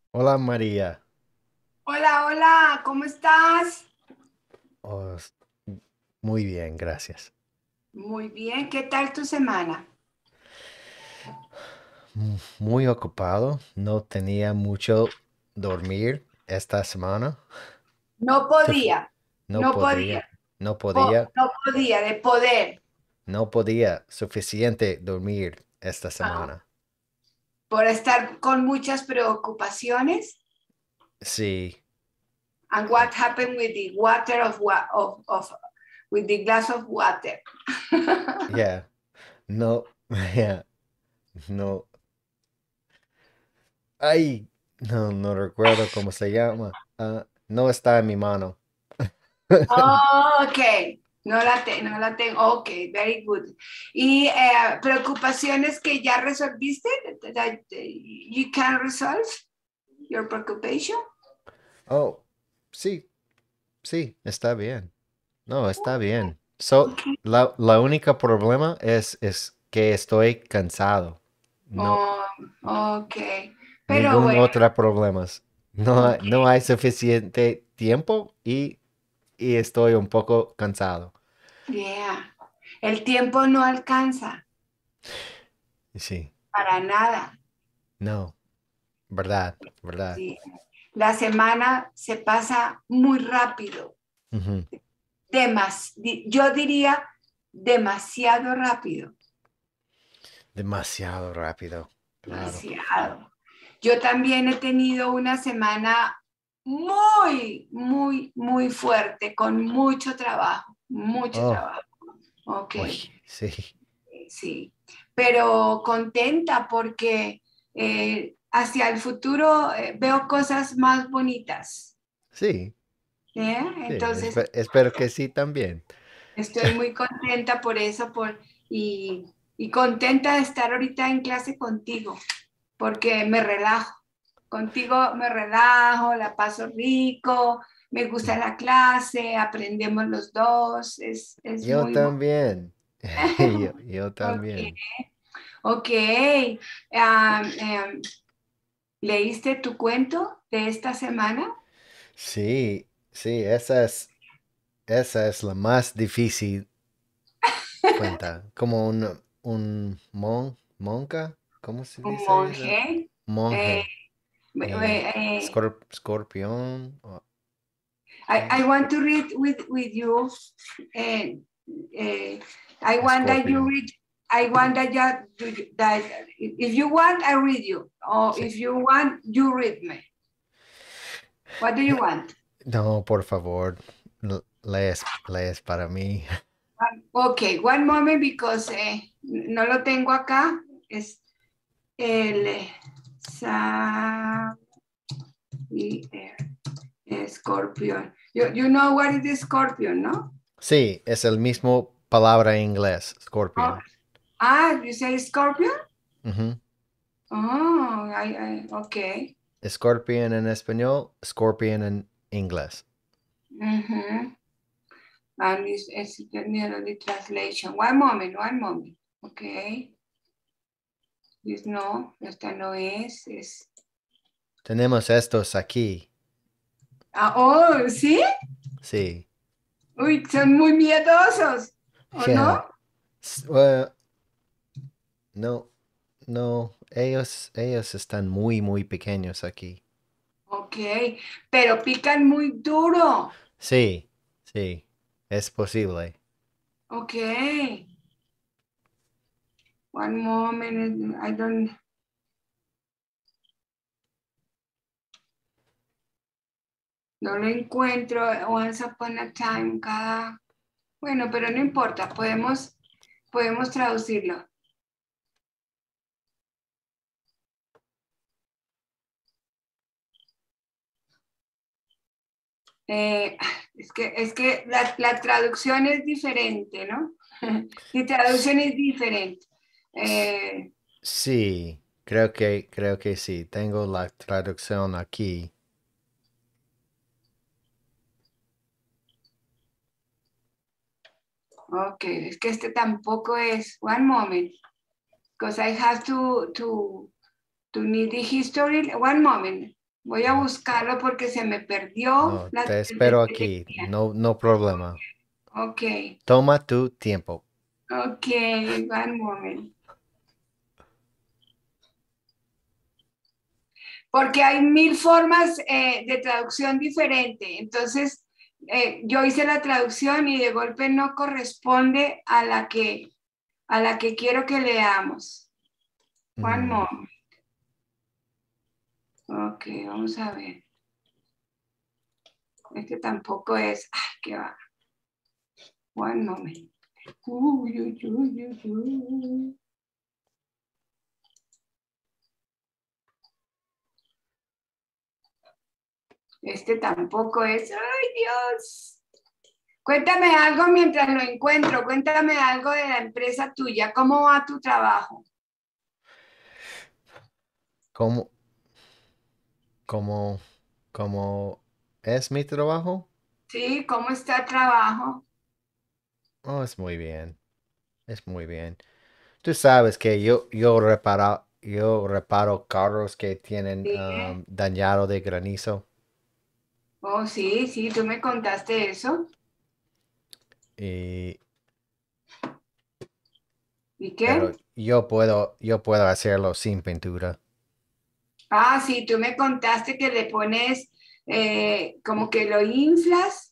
Hola María. Hola, hola, ¿cómo estás? Oh, muy bien, gracias. Muy bien, ¿qué tal tu semana? Muy ocupado, no tenía mucho dormir esta semana. No Suf- podía, No no podría, podía, no podía, no podía, de poder, no podía suficiente dormir esta ah, semana. por estar con muchas preocupaciones. Sí, And what happened with the water with the glass of water? yeah, no, yeah, no, ay, no recuerdo cómo se llama. No está en mi mano. Oh, ok, no la tengo, ok, very good. ¿Y preocupaciones que ya resolviste? That you can resolve your preoccupation? Oh, sí, sí, está bien. No, está bien. So, Ok. la única problema es que estoy cansado. No, Oh, ok, pero ningún bueno, otro problema. ok, No hay suficiente tiempo y estoy un poco cansado. yeah. El tiempo no alcanza Sí, para nada. no, verdad, verdad. Sí. La semana se pasa muy rápido, Ujú. yo diría demasiado rápido, Demasiado rápido, claro. demasiado. Yo también he tenido una semana muy, muy, muy fuerte, con mucho trabajo, mucho Oh, trabajo. Ok. uy, sí, Sí, pero contenta porque hacia el futuro veo cosas más bonitas. sí, ¿Eh? sí, Entonces, espero que sí también. estoy muy contenta por eso y contenta de estar ahorita en clase contigo, porque me relajo. Contigo me relajo, la paso rico, me gusta la clase, aprendemos los dos, es Yo muy bueno. también. Yo Ok, también. ok. Ah, ¿Leíste tu cuento de esta semana? Sí, sí, esa es la más difícil cuenta. Como monca, ¿cómo se Un dice eso? monje. Eh, Monje. Y eh, escorpión. I want to read with you. eh, eh, I want that you Escorpión. read. I want that if you want, I read you. Or Sí. if you want, you read me. What do you want? No, por favor, lees para mí. Okay, one moment because no lo tengo acá. Es el Sa- y, Scorpion. You know what is the scorpion, no? Sí, es el mismo palabra en inglés, Oh, scorpion. you say scorpion? Ujú. Oh, okay. Scorpion en español, scorpion en inglés. Mhm. And it's nearly translation. One moment, one moment. Okay. This no, esta no es. Tenemos estos aquí. Ah, oh, ¿sí? Sí. Uy, son muy miedosos, ¿o Yeah. no? Well, no, no, ellos están muy pequeños aquí. Ok, pero pican muy duro. Sí, sí, es posible. Ok, one moment, I don't, no lo encuentro. Once upon a time, bueno, pero no importa, podemos traducirlo. Eh, es que la traducción es diferente, ¿no? Mi S- traducción es diferente. s- Eh, Sí, creo que sí. Tengo la traducción aquí. ok, es que este tampoco es. One moment, because I have to need the history. One moment. Voy a buscarlo porque se me perdió No, te espero que aquí. tenía. No, no problema. Ok, Toma tu tiempo. ok, one moment. Porque hay mil formas de traducción diferente. Entonces, yo hice la traducción y de golpe no corresponde a la que quiero que leamos. One Mm, moment. Ok, vamos a ver. Este tampoco es. Ay, qué va. One moment. Uy, uy, uy, uy, uy. Este tampoco es. ¡Ay, Dios! Cuéntame algo mientras lo encuentro. Cuéntame algo de la empresa tuya. ¿Cómo va tu trabajo? ¿cómo, cómo, cómo es mi trabajo? Sí, ¿cómo está el trabajo? Oh, es muy bien. Es muy bien. Tú sabes que yo reparo carros que tienen Sí. dañado de granizo. Oh, sí, sí, tú me contaste eso. Y, ¿Y pero qué? yo puedo hacerlo sin pintura. Ah, sí, tú me contaste que le pones como que lo inflas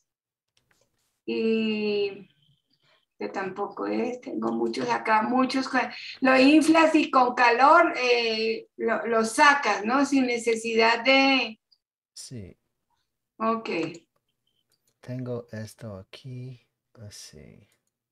y que tampoco es, tengo muchos acá, muchos, lo inflas y con calor lo sacas, ¿no? Sin necesidad de, Sí, ok, tengo esto aquí. Así.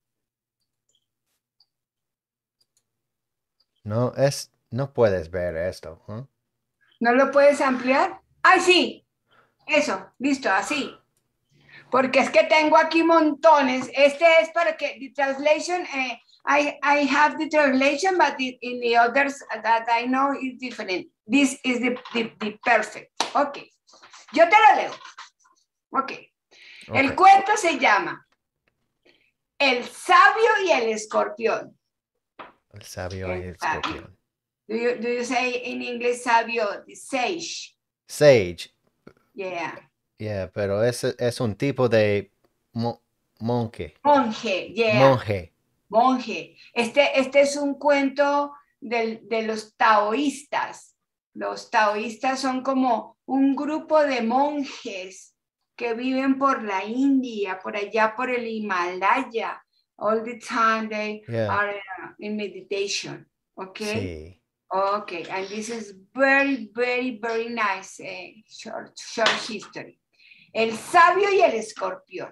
No puedes ver esto, ¿eh? ¿no lo puedes ampliar? Ay, sí, eso, listo, así. Porque es que tengo aquí montones. Este es para que the translation, I have the translation, but in the others that I know is different. This is the perfect. Ok, yo te lo leo. Ok, Ok. el cuento se llama El sabio y el escorpión. El sabio y El el sabio. escorpión. Do you say in English sabio, the sage? Sage. Yeah. Yeah, pero es un tipo de mo- monje. Monje, yeah. Monje. Monje. Este es un cuento de los taoístas. Los taoístas son como un grupo de monjes que viven por la India, por allá por el Himalaya. All the time they Yeah. are in meditation. Okay? Sí. Okay. And this is very, very, very nice short history. El sabio y el escorpión.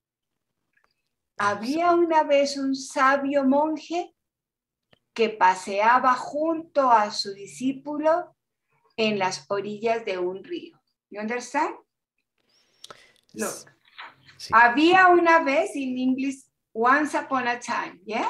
Había una vez un sabio monje que paseaba junto a su discípulo en las orillas de un río. You understand? S- Look, Sí. había una vez in English, once upon a time, yeah?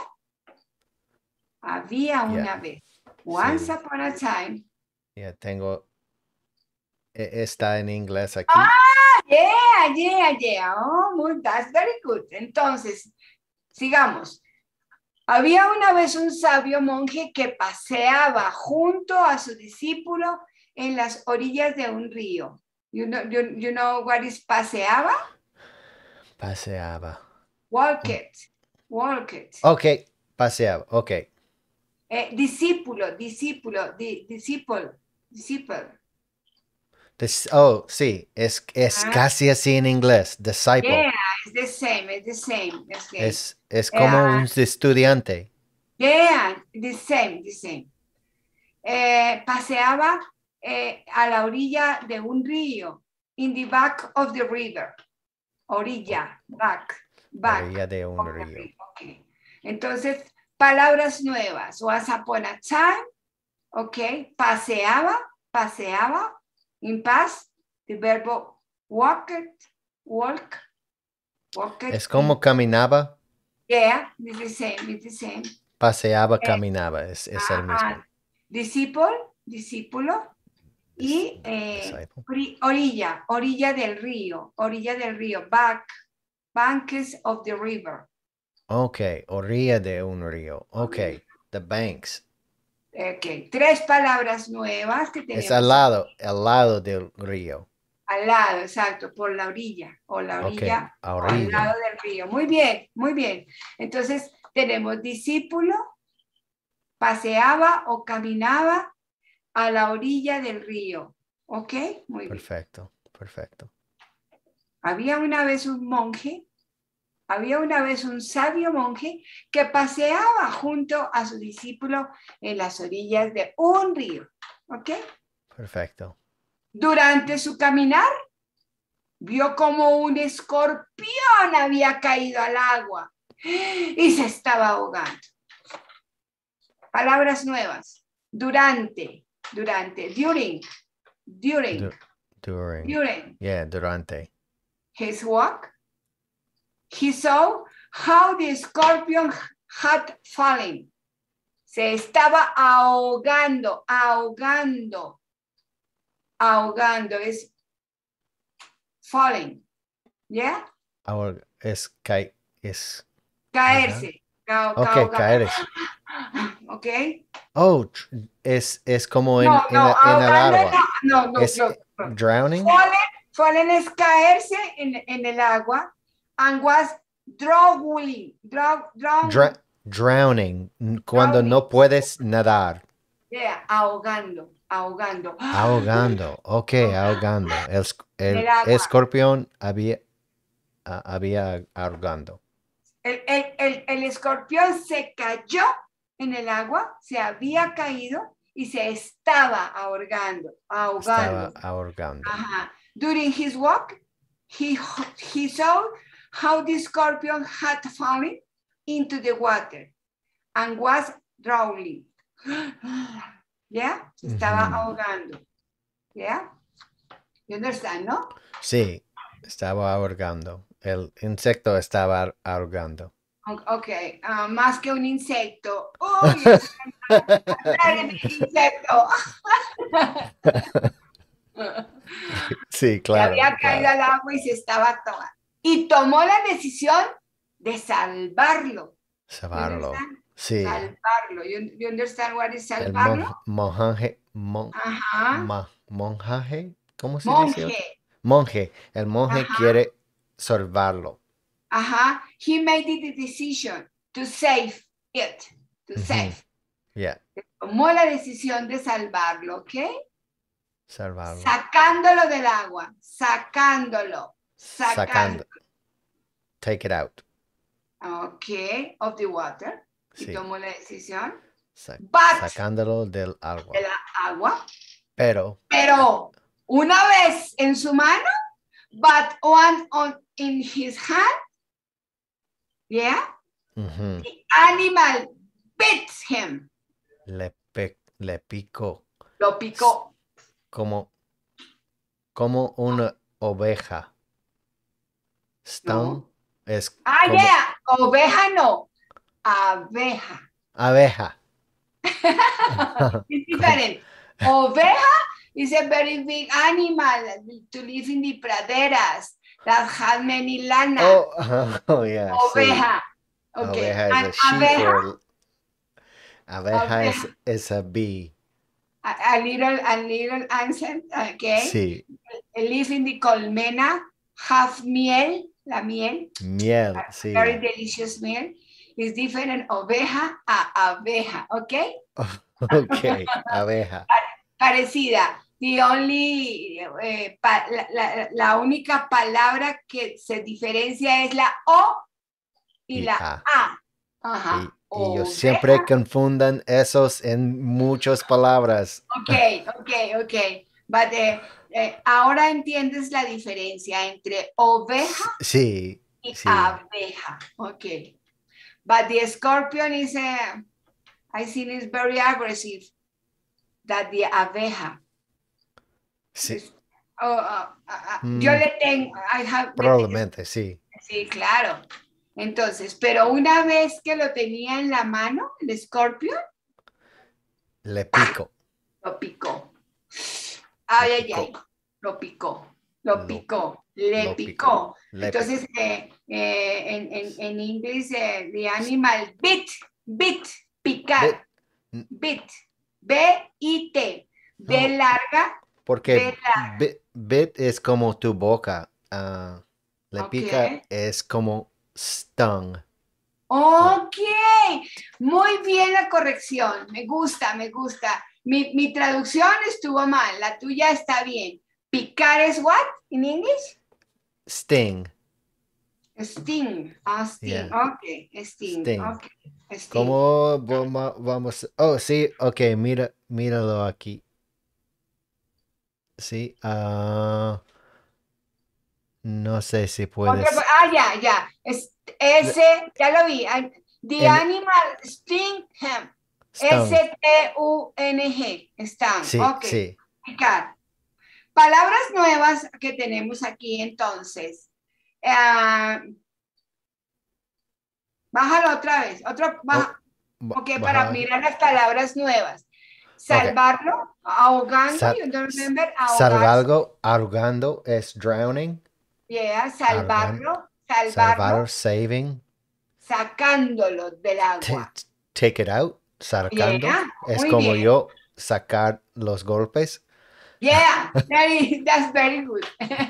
Había Yeah. una vez, once Sí. upon a time. Yeah, tengo. Está en inglés aquí. Ah, yeah, yeah, yeah. Oh, that's very good. Entonces, sigamos. Había una vez un sabio monje que paseaba junto a su discípulo en las orillas de un río. You know what is paseaba? Paseaba. Walk Mm. it, walk it. Ok. Paseaba. Ok. Discípulo, discípulo, disciple, disciple. Oh, sí. Es Ah, casi así en inglés. Disciple. yeah, it's the same, it's the same, the same. Es como un estudiante. Yeah, the same, the same. Paseaba a la orilla de un río, in the back of the river. Orilla, back Orilla de un of the río. river. Okay. Entonces, palabras nuevas. Once upon a time, ok. Paseaba, paseaba. In past, the verbo walked, walk, walked Es in. como caminaba. Yeah, it's the same, it's the same. Paseaba, Eh, caminaba. Es el mismo. disciple, discípulo. Y Disciple. orilla, orilla del río, banks of the river. Ok, orilla de un río. Ok, the banks. Ok, 3 palabras nuevas que Es tenemos al lado del río. al lado, exacto, por la orilla, o la Ok, orilla, a o al lado orilla. del río. Muy bien, muy bien. Entonces, tenemos discípulo, paseaba o caminaba a la orilla del río. ¿Ok? Muy bien. Perfecto, perfecto. Había una vez un monje, había una vez un sabio monje que paseaba junto a su discípulo en las orillas de un río. ¿Ok? Perfecto. Durante su caminar, vio como un escorpión había caído al agua y se estaba ahogando. Palabras nuevas. During, Du- during. during Yeah, durante. his walk, he saw how the scorpion had fallen. Se estaba ahogando, es falling, ¿ya? Ahora es ahogar. Caerse, Ok, caerse. ¿ok? Oh, es como No, no, en el ahogando, agua. no. Es drowning. Fallen es caerse en el agua, and was drowning, Drowning. Cuando drowning, no puedes nadar. yeah, ahogando. Ahogando. Ok, ahogando. En El el agua. escorpión había ahogando. El escorpión se cayó en el agua, se había caído y se estaba Estaba ahogando. ahogando. Ajá. During his walk, he saw how the scorpion had fallen into the water and was drowning. ¿Ya? Se estaba ahogando. ¿Ya? You understand, ¿no? Sí, estaba ahogando. El insecto estaba ahogando. Ok, más que un insecto. Uy, es un insecto. Sí, Se claro, había caído claro. al agua y se estaba tomando. Y tomó la decisión de salvarlo. You Salvarlo. understand? Sí. Salvarlo. You understand what is El salvarlo? Ajá. monjaje, ¿cómo se dice? Monje. Monje. El monje Ajá. quiere salvarlo. Ajá. He made the decision to save it. To Ujú. save. Yeah, Tomó la decisión de salvarlo, ¿ok? salvarlo. Sacándolo del agua. Sacándolo. Sacando. Sacando. Take it out. Ok. Of the water. Y Sí. tomó la decisión. But Sacándolo del de agua. la agua. Pero. Pero una vez en su mano, but in his hand, yeah, Ujú, the animal bit him. le picó. Lo picó. Como, como una oveja. Stung No. es como Yeah, oveja no, abeja. abeja. It's different. Oveja is a very big animal to live in the praderas that have many lana. Oh, yeah, sí. Oveja. Okay. Oveja is And a sheep abeja, or abeja abeja, is a bee. a little ancient, okay. Sí, Live in the colmena, have miel, la miel, miel, very sí. delicious meal. Is different oveja a abeja, okay? Ok, abeja. Parecida. The only, la única palabra que se diferencia es la O y Y la A. A. Ajá. Y yo siempre Oveja. confundan esos en muchas palabras. Ok. But, ahora entiendes la diferencia entre oveja Sí, y sí, abeja. Ok. But the scorpion is, I think is very aggressive that the abeja. sí. Yo Mm, le tengo, probablemente, sí. sí, claro. Entonces, pero una vez que lo tenía en la mano, el escorpión, Le pico. lo picó. Le Ay, picó. lo Lo, picó, le lo picó. picó. Le Entonces, picó. en inglés, the animal bit, picar, Bit. bit. B-I-T. B No, larga, B porque larga. bit es como tu boca. Le Ok. pica es como stung. Oh, Ok. Muy bien la corrección. Me gusta, me gusta. Mi traducción estuvo mal. La tuya está bien. Picar es what in English? sting. Sting. Ah, sting. Yeah, Ok. Sting. sting. Ok. Sting. ¿Cómo vamos? Oh, sí, ok, míralo aquí. Sí, no sé si puedes. Ya, ya. Ese, ya lo vi. The En animal sting him. stung. S-T-U-N-G. Stung. Sí, Ok. sí. Picar. Palabras nuevas que tenemos aquí entonces. Ah, bájalo otra vez. Oh, Ok, para baja. mirar las palabras nuevas. Ok. Salvarlo, ahogando, Sal, you don't remember, ahogarse. salvalgo, ahogando es drowning. Yeah, Ahogan, salvarlo, salvarlo, salvar, saving. sacándolo del agua. t- Take it out, sacando. Yeah, Es muy como bien. yo sacar los golpes. Yeah, that's very good.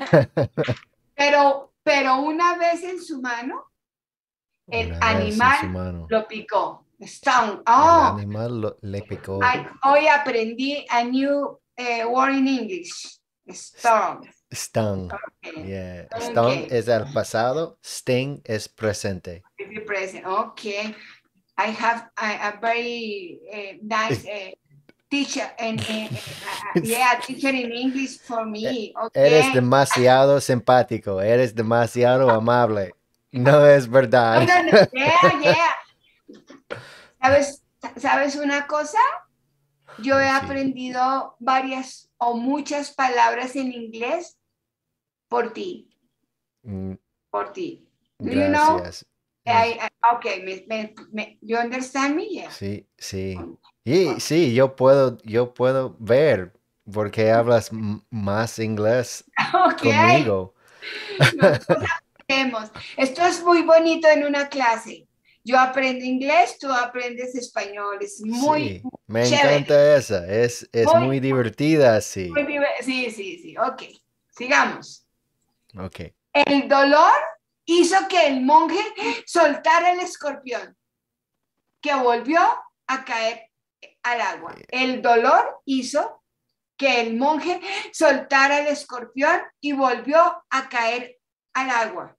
Pero una vez en su mano, el Una vez en su animal mano. lo picó. Stung. El Oh, animal le picó. hoy aprendí a new word in English. Stung. Stung. Okay. Yeah. Stung Okay. es el pasado. Sting es presente. If you present. Okay. I have a very nice teacher and yeah, teacher in English for me. Eres Okay. demasiado simpático. Eres demasiado amable. No es No, verdad. no, no. Yeah, yeah. ¿Sabes, ¿sabes una cosa? Yo he Oh, sí. aprendido varias o muchas palabras en inglés por ti, Mm, por ti. Do you know? Gracias. Es, Okay, you understand me? Yeah. sí, sí. Y sí, yo puedo ver porque hablas más inglés Okay, conmigo. los dos aprendemos. Esto es muy bonito en una clase. Yo aprendo inglés, tú aprendes español. Es muy, Sí, muy me chévere. encanta esa. Es Muy, muy divertida, sí. sí, sí, sí. Ok, sigamos. Ok. El dolor hizo que el monje soltara el escorpión, que volvió a caer al agua. El dolor hizo que el monje soltara el escorpión y volvió a caer al agua.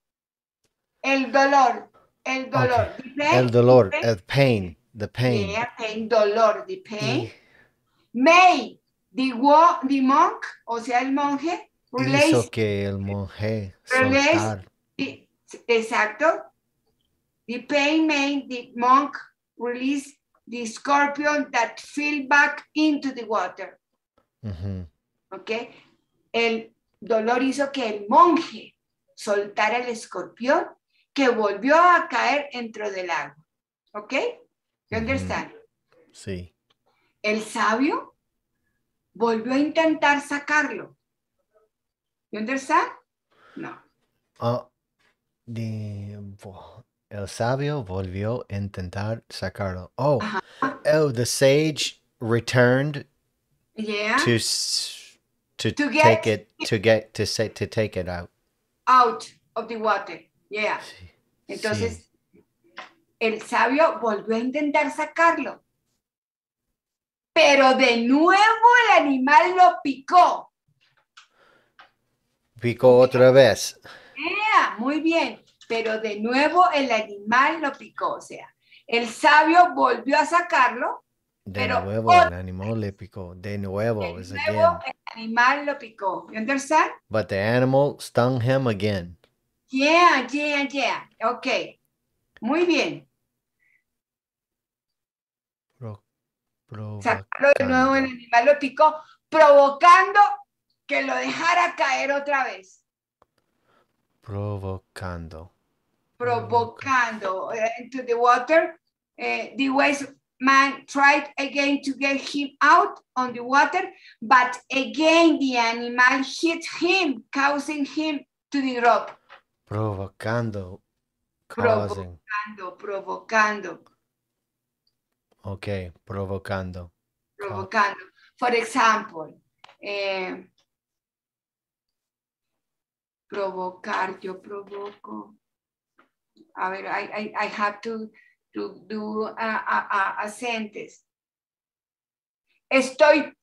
El Ok. dolor, El the dolor, pain, el pain, the pain. yeah, pain, dolor, the pain. Y May, the monk, o sea, el monje, hizo que el monje release, soltar. exacto, the pain made the monk release the scorpion that fell back into the water. Ujú, ¿Ok? El dolor hizo que el monje soltara el escorpión que volvió a caer dentro del agua. ¿Ok? You ujú, understand? sí. El sabio volvió a intentar sacarlo. You understand? No. Ah, el sabio volvió a intentar sacarlo. Oh, Ajá. oh, the sage returned Yeah. to to To take get it to get to say to take it out. out of the water. Yeah. Sí, sí. Entonces, el sabio volvió a intentar sacarlo. Pero de nuevo el animal lo picó. Picó ¿Ok? otra vez. Yeah, muy bien. Pero de nuevo el animal lo picó. O sea, el sabio volvió a sacarlo, De pero nuevo el animal le picó. De nuevo de is nuevo again. el animal lo picó. You understand? But the animal stung him again. Yeah, yeah, yeah. Ok. Muy bien. Pro- Sacarlo de nuevo el provocando. animal lo picó, provocando que lo dejara caer otra vez. Provocando. Provocando into the water. The wise man tried again to get him out on the water, but again the animal hit him, causing him to the rock. Provocando. Causing. Provocando, provocando. Ok, provocando. provocando. For example, provocar, yo provoco. A ver, I have to do a sentence. Estoy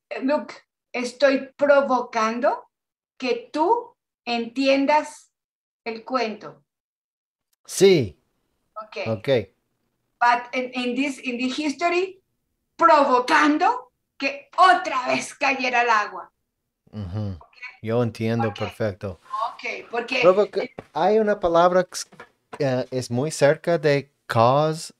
provocando que tú entiendas el cuento. Sí. Okay. Okay. But in this history, provocando que otra vez cayera el agua. Okay. Yo entiendo perfecto. Okay, porque hay una palabra que es muy cerca de cause,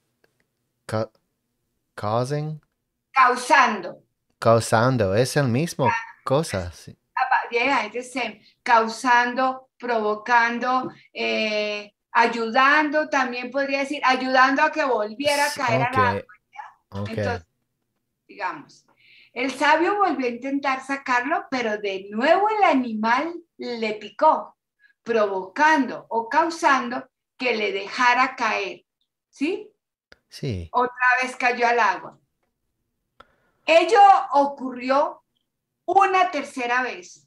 causing. Causando, es el mismo cosa. Sí. Yeah, it's the same. Causando, provocando, ayudando, también podría decir, ayudando a que volviera a caer al agua. Okay. Entonces, digamos, el sabio volvió a intentar sacarlo, pero de nuevo el animal le picó, provocando o causando que le dejara caer. ¿Sí? Sí. Otra vez cayó al agua. Ello ocurrió una tercera vez.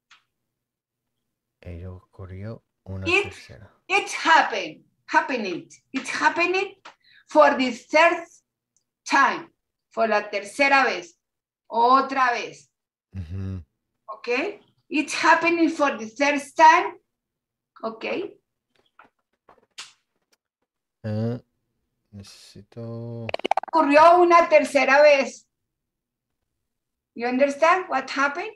Ello ocurrió una tercera. It's happening for the third time. For la tercera vez. Otra vez. Okay? It's happening for the third time. Okay? Necesito... Ocurrió una tercera vez. You understand what happened?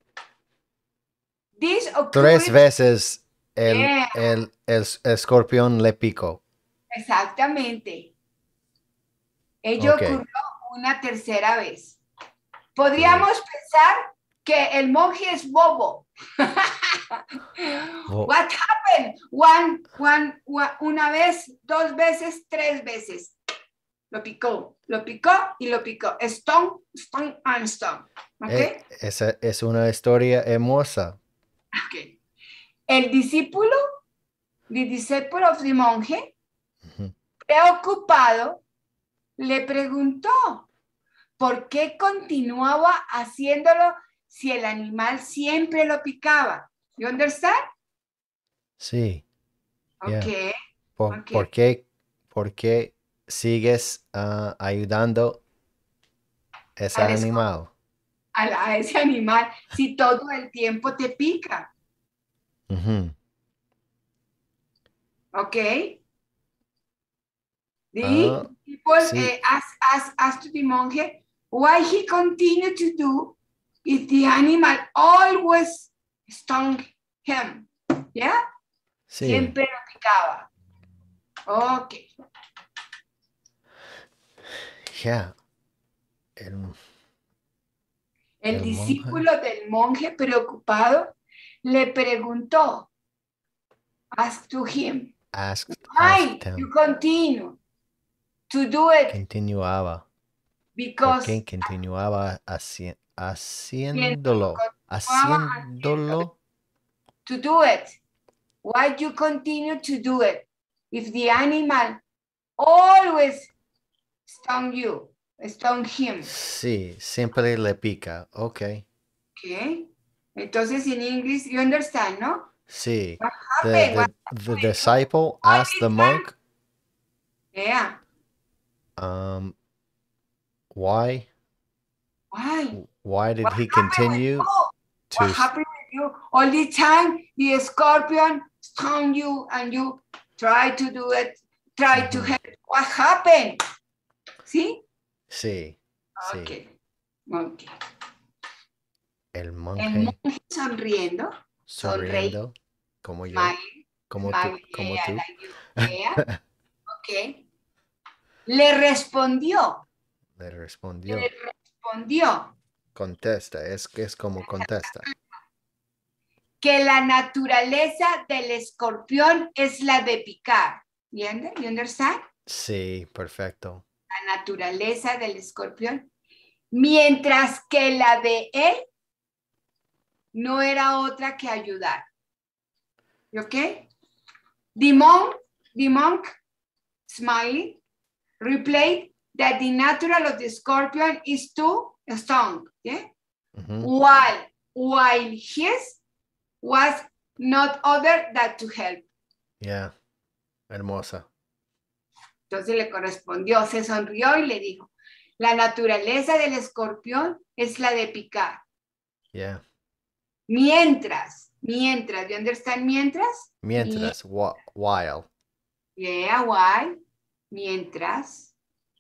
This occurred... 3 veces el escorpión le picó. Exactamente. Ello ocurrió una tercera vez. Podríamos pensar que el monje es bobo. What happened? Una vez, 2 veces, 3 veces. Lo picó y lo picó. Stone, and stone. ¿Okay? Esa es una historia hermosa. Okay. El discípulo, the disciple of the monje, preocupado, le preguntó por qué continuaba haciéndolo si el animal siempre lo picaba. You understand? Sí. Okay. ¿Por qué sigues ayudando a ese animal? A ese animal si todo el tiempo te pica. Okay. The people asked the monje why he continued to do if the animal always stung him. Yeah? Sí. Siempre lo picaba. Okay. Yeah. El discípulo del monje preocupado le preguntó, asked him, why you continue to do it? Continuaba. Because ¿Por qué continuaba haciéndolo? To do it. Why you continue to do it? If the animal always stung him. Sí, siempre le pica. Okay. Entonces en inglés, you understand, ¿no? Sí. The disciple asked the monk. Yeah. Why? Why did he continue to... What happened with you? All the time the scorpion stung you and you try to do it, try to help. What happened? ¿Sí? Sí. Okay. El monje sonriendo, como yo, como tú. Okay. Le respondió. Contesta, es como contesta. Que la naturaleza del escorpión es la de picar. You understand? Sí, perfecto. La naturaleza del escorpión. Mientras que la de él no era otra que ayudar. ¿Ok? The monk, smiling, replied that the natural of the scorpion is to stung, yeah? Ujú. While his was not other than to help. Yeah. Hermosa. Entonces le correspondió, se sonrió y le dijo, la naturaleza del escorpión es la de picar. Yeah. Mientras, you understand mientras? Mientras, while. Yeah, why? Mientras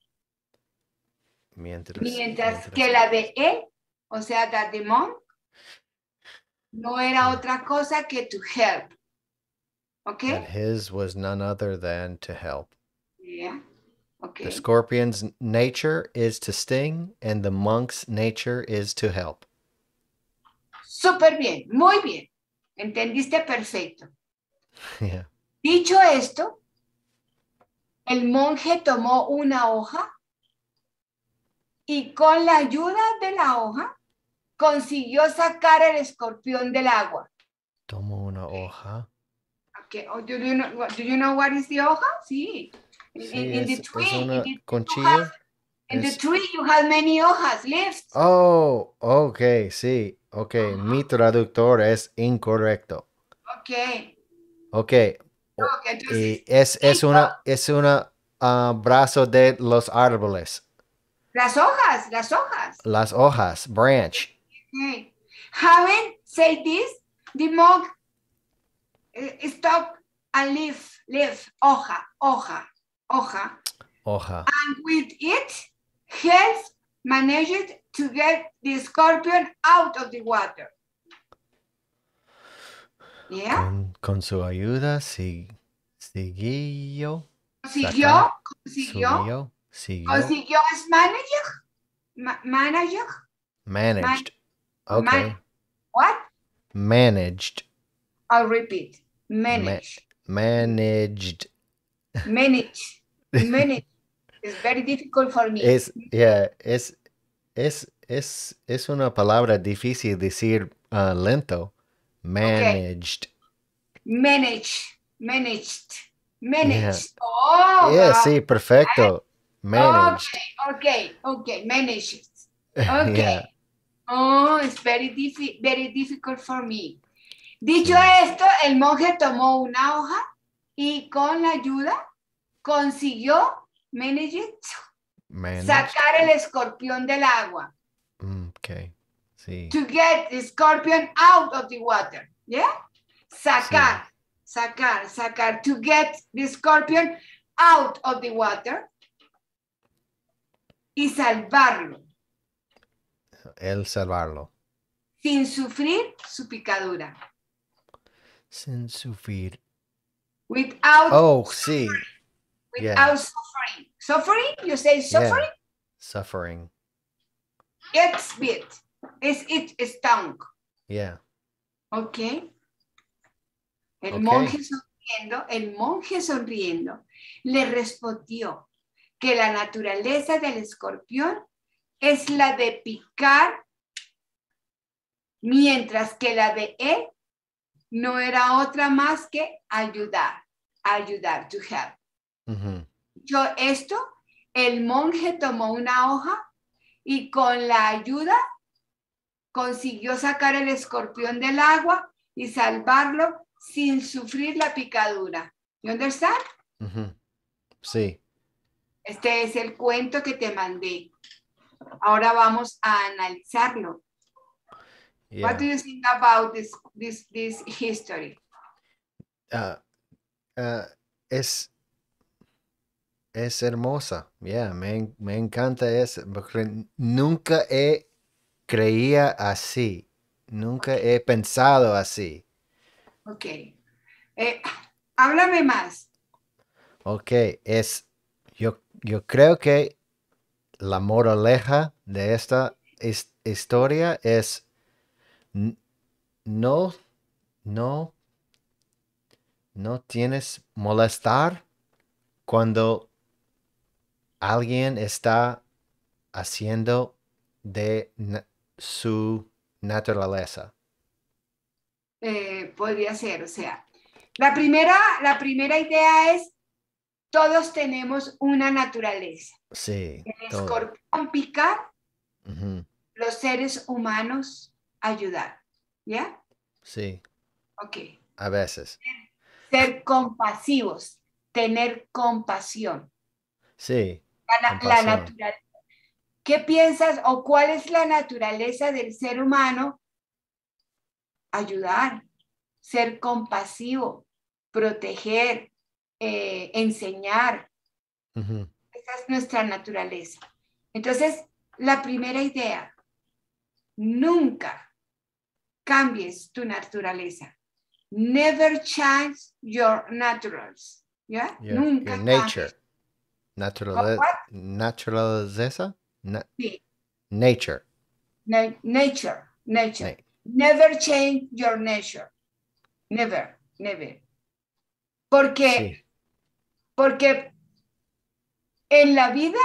que la de él, o sea, that the monk, no era otra cosa que to help. Okay? That his was none other than to help. Yeah. Okay. The scorpion's nature is to sting, and the monk's nature is to help. Súper bien, muy bien. Entendiste perfecto. Yeah. Dicho esto, el monje tomó una hoja y con la ayuda de la hoja consiguió sacar el escorpión del agua. Tomó una hoja. Okay. Oh, do you know what is the hoja? Sí. Sí, In the es tree. una conchilla. In the tree you have many hojas, leaves. Oh, ok, sí. Ok, mi traductor es incorrecto. Okay. Ok. Okay, entonces, Y es una brazo de los árboles. las hojas, las hojas. Las hojas, branch. Okay. Having said this, the monk stopped a leaf, hoja. Hoja. And with it, Health managed to get the scorpion out of the water. Yeah. Con su ayuda, siguió. Consiguió. Siguió. Es manager. Manager. Managed. Okay. What? Managed. I'll repeat. Manage. Managed. Manage. It's very difficult for me. Es una palabra difícil decir lento. Managed. Okay. Managed. Yeah. Oh, Yeah, wow. sí, perfecto. Managed. Okay. Managed. Okay. Yeah. Oh, it's very difficult for me. Dicho esto, el monje tomó una hoja y con la ayuda consiguió sacar el escorpión del agua. Okay. Sí. To get the scorpion out of the water. Yeah? Sacar. To get the scorpion out of the water y salvarlo. El salvarlo. Sin sufrir su picadura. Sin sufrir. Without sí. Without suffering. Suffering? You say suffering? Yeah. Suffering. It's bit. It stung. Yeah. Okay. El monje sonriendo, le respondió que la naturaleza del escorpión es la de picar, mientras que la de él no era otra más que ayudar, to help. Dicho esto, el monje tomó una hoja y con la ayuda consiguió sacar el escorpión del agua y salvarlo sin sufrir la picadura. You understand? Sí. Este es el cuento que te mandé. Ahora vamos a analizarlo. Yeah. What do you think about this history? Es hermosa. Yeah, me encanta eso. Porque nunca creía así. Nunca he pensado así. Ok. Háblame más. Ok, yo creo que la moraleja de esta historia es no tienes molestar cuando alguien está haciendo de su naturaleza. Podría ser, o sea, la primera idea es todos tenemos una naturaleza. Sí. El escorpión picar los seres humanos ayudar. ¿Ya? Sí, Ok. a veces. Ser compasivos, tener compasión. Sí, La compasión. naturaleza. ¿Qué piensas o cuál es la naturaleza del ser humano? Ayudar, ser compasivo, proteger, enseñar. Ujú. Esa es nuestra naturaleza. Entonces, la primera idea, nunca cambies tu naturaleza. Never change your naturals. ¿Ya? Your Nunca cambies. nature. What? Naturaleza? Sí, Nature. nature, nature. Na- Never change your nature. Never, never. Porque, sí, porque en la vida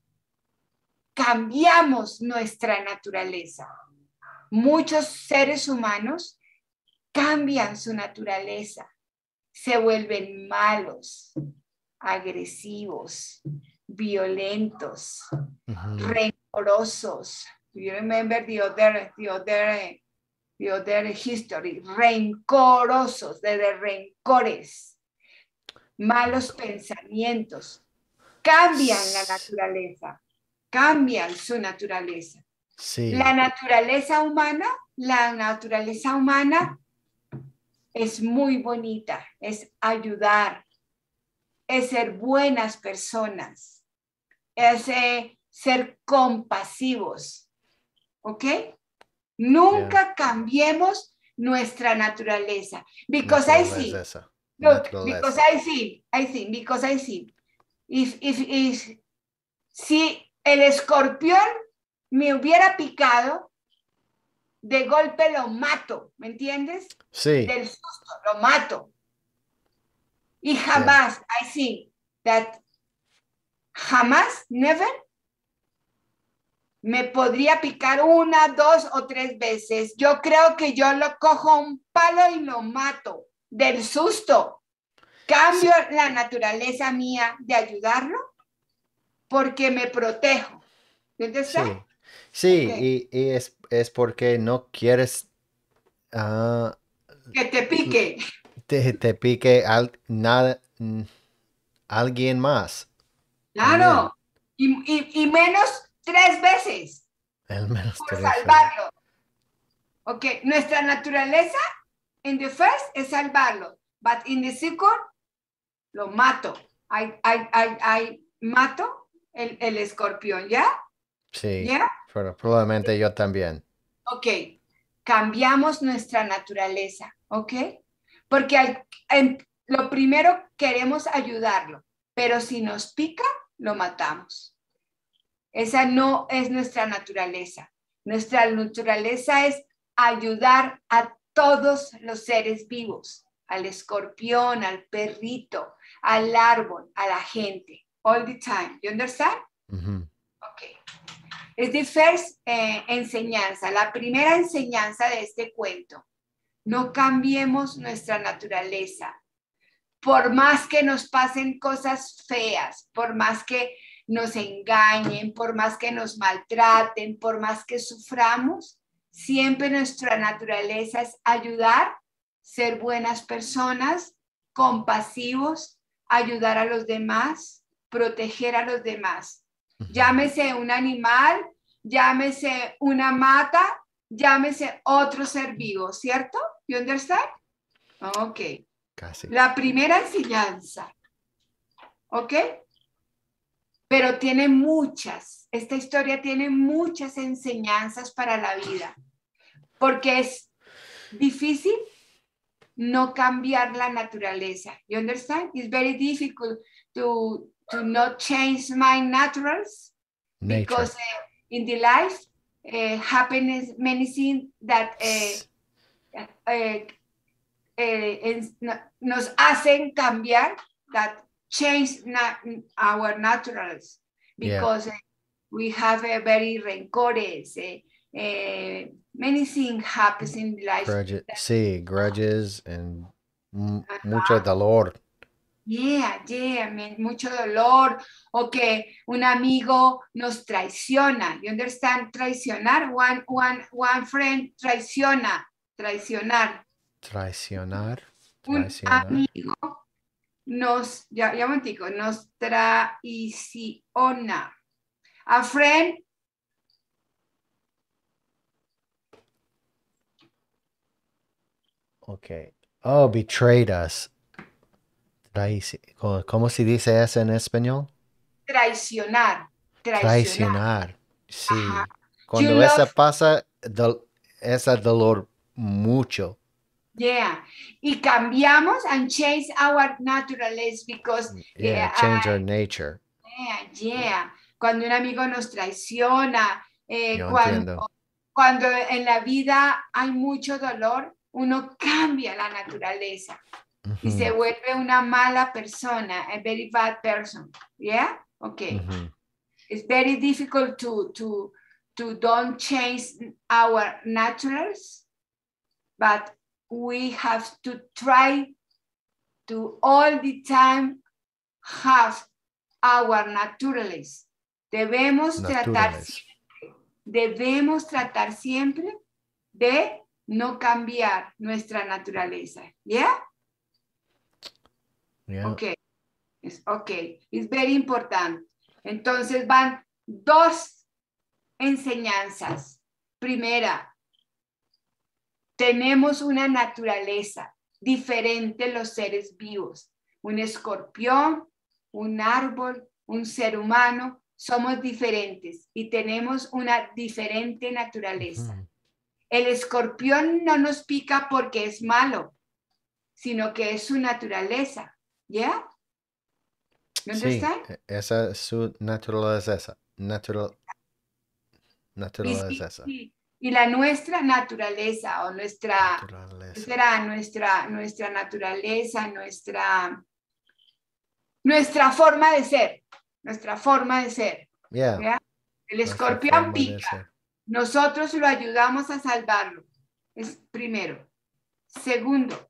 cambiamos nuestra naturaleza. Muchos seres humanos cambian su naturaleza, se vuelven malos, agresivos, violentos, ujú, rencorosos. You remember the other history, rencorosos, de rencores, malos pensamientos, cambian la naturaleza, cambian su naturaleza. sí, La naturaleza humana es muy bonita, es ayudar, es ser buenas personas, es ser compasivos, ¿ok? yeah. Nunca cambiemos nuestra naturaleza. Because I see, Naturaleza. look, because Naturaleza. I think, because I see, if si el escorpión me hubiera picado, de golpe lo mato, ¿me entiendes? Sí, Del susto, lo mato. Y yeah. jamás, I think that jamás, never, me podría picar una, dos o tres veces. Yo creo que yo lo cojo un palo y lo mato del susto. Cambio Sí, la naturaleza mía de ayudarlo porque me protejo. ¿Entiendes? sí, Ok. sí, y es porque no quieres ah, Que te pique. te pique nada, alguien más también. Claro. Y menos tres veces Al menos por tres veces. salvarlo. Ok. Nuestra naturaleza in the first es salvarlo. But in the second, lo mato. I mato el escorpión, ¿ya? Sí, ¿Ya? pero probablemente yo también. Ok. Cambiamos nuestra naturaleza, ¿ok? Porque lo primero queremos ayudarlo, pero si nos pica, lo matamos. Esa no es nuestra naturaleza. Nuestra naturaleza es ayudar a todos los seres vivos, al escorpión, al perrito, al árbol, a la gente, all the time. You understand? Ujú. Okay. Es the first enseñanza, la primera enseñanza de este cuento. No cambiemos nuestra naturaleza. Por más que nos pasen cosas feas, por más que nos engañen, por más que nos maltraten, por más que suframos, siempre nuestra naturaleza es ayudar, ser buenas personas, compasivos, ayudar a los demás, proteger a los demás. Ujú. Llámese un animal, llámese una mata, llámese otro ser vivo, ¿cierto? You understand? Ok. Casi. La primera enseñanza, ¿ok? Pero tiene muchas, esta historia tiene muchas enseñanzas para la vida, porque es difícil no cambiar la naturaleza. You understand? It's very difficult to not change my naturals because Nature. in the life happens many things that nos hacen cambiar, that change our naturals Yeah. because we have a very rencores. Many things happen in life. Sí, grudges and mucho dolor. mucho dolor, o que un amigo nos traiciona. You understand? Traicionar. One friend traicionar. Traicionar. Un Traicionar. amigo ya un momentico, nos traiciona. A friend, Okay. Oh, betrayed us. ¿Cómo se dice eso en español? traicionar. Traicionar. Ajá. Sí. You Cuando love, esa pasa, esa dolor mucho. yeah. Y cambiamos and change our naturalness because, Yeah, change our nature. Cuando un amigo nos traiciona, Yo entiendo. cuando en la vida hay mucho dolor, uno cambia la naturaleza y se Ujú, vuelve una mala persona, a very bad person. Yeah? Okay. ujú. It's very difficult to don't change our naturals, but we have to try to all the time have our naturaleza. Naturales. Debemos tratar siempre de no cambiar nuestra naturaleza. ¿Ya? Yeah. Ok. Ok. Es very important. Entonces van dos enseñanzas. Primera, tenemos una naturaleza diferente los seres vivos. Un escorpión, un árbol, un ser humano, somos diferentes y tenemos una diferente naturaleza. Ujú. El escorpión no nos pica porque es malo, sino que es su naturaleza. ¿Ya? ¿Me Sí, understand? esa es su naturaleza. Y, Naturaleza. y la nuestra naturaleza o Naturaleza. nuestra naturaleza, nuestra forma de ser, nuestra forma de ser. Yeah, ¿Ya? El nuestra escorpión forma de pica, ser. nosotros lo ayudamos a salvarlo. Es primero. Segundo,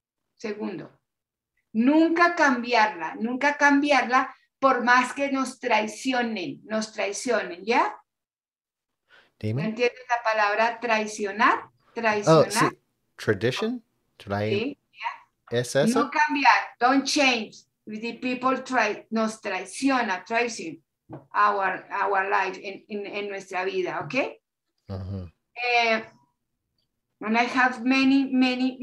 nunca cambiarla por más que nos traicionen, ¿ya? ¿No Dime. entiendes la palabra traicionar? Oh, Traicionar, sí. Tradition. ¿sí? ¿Es No esa? cambiar, don't change. The people nos traición our life en nuestra vida, ¿ok? Ujú. And I have many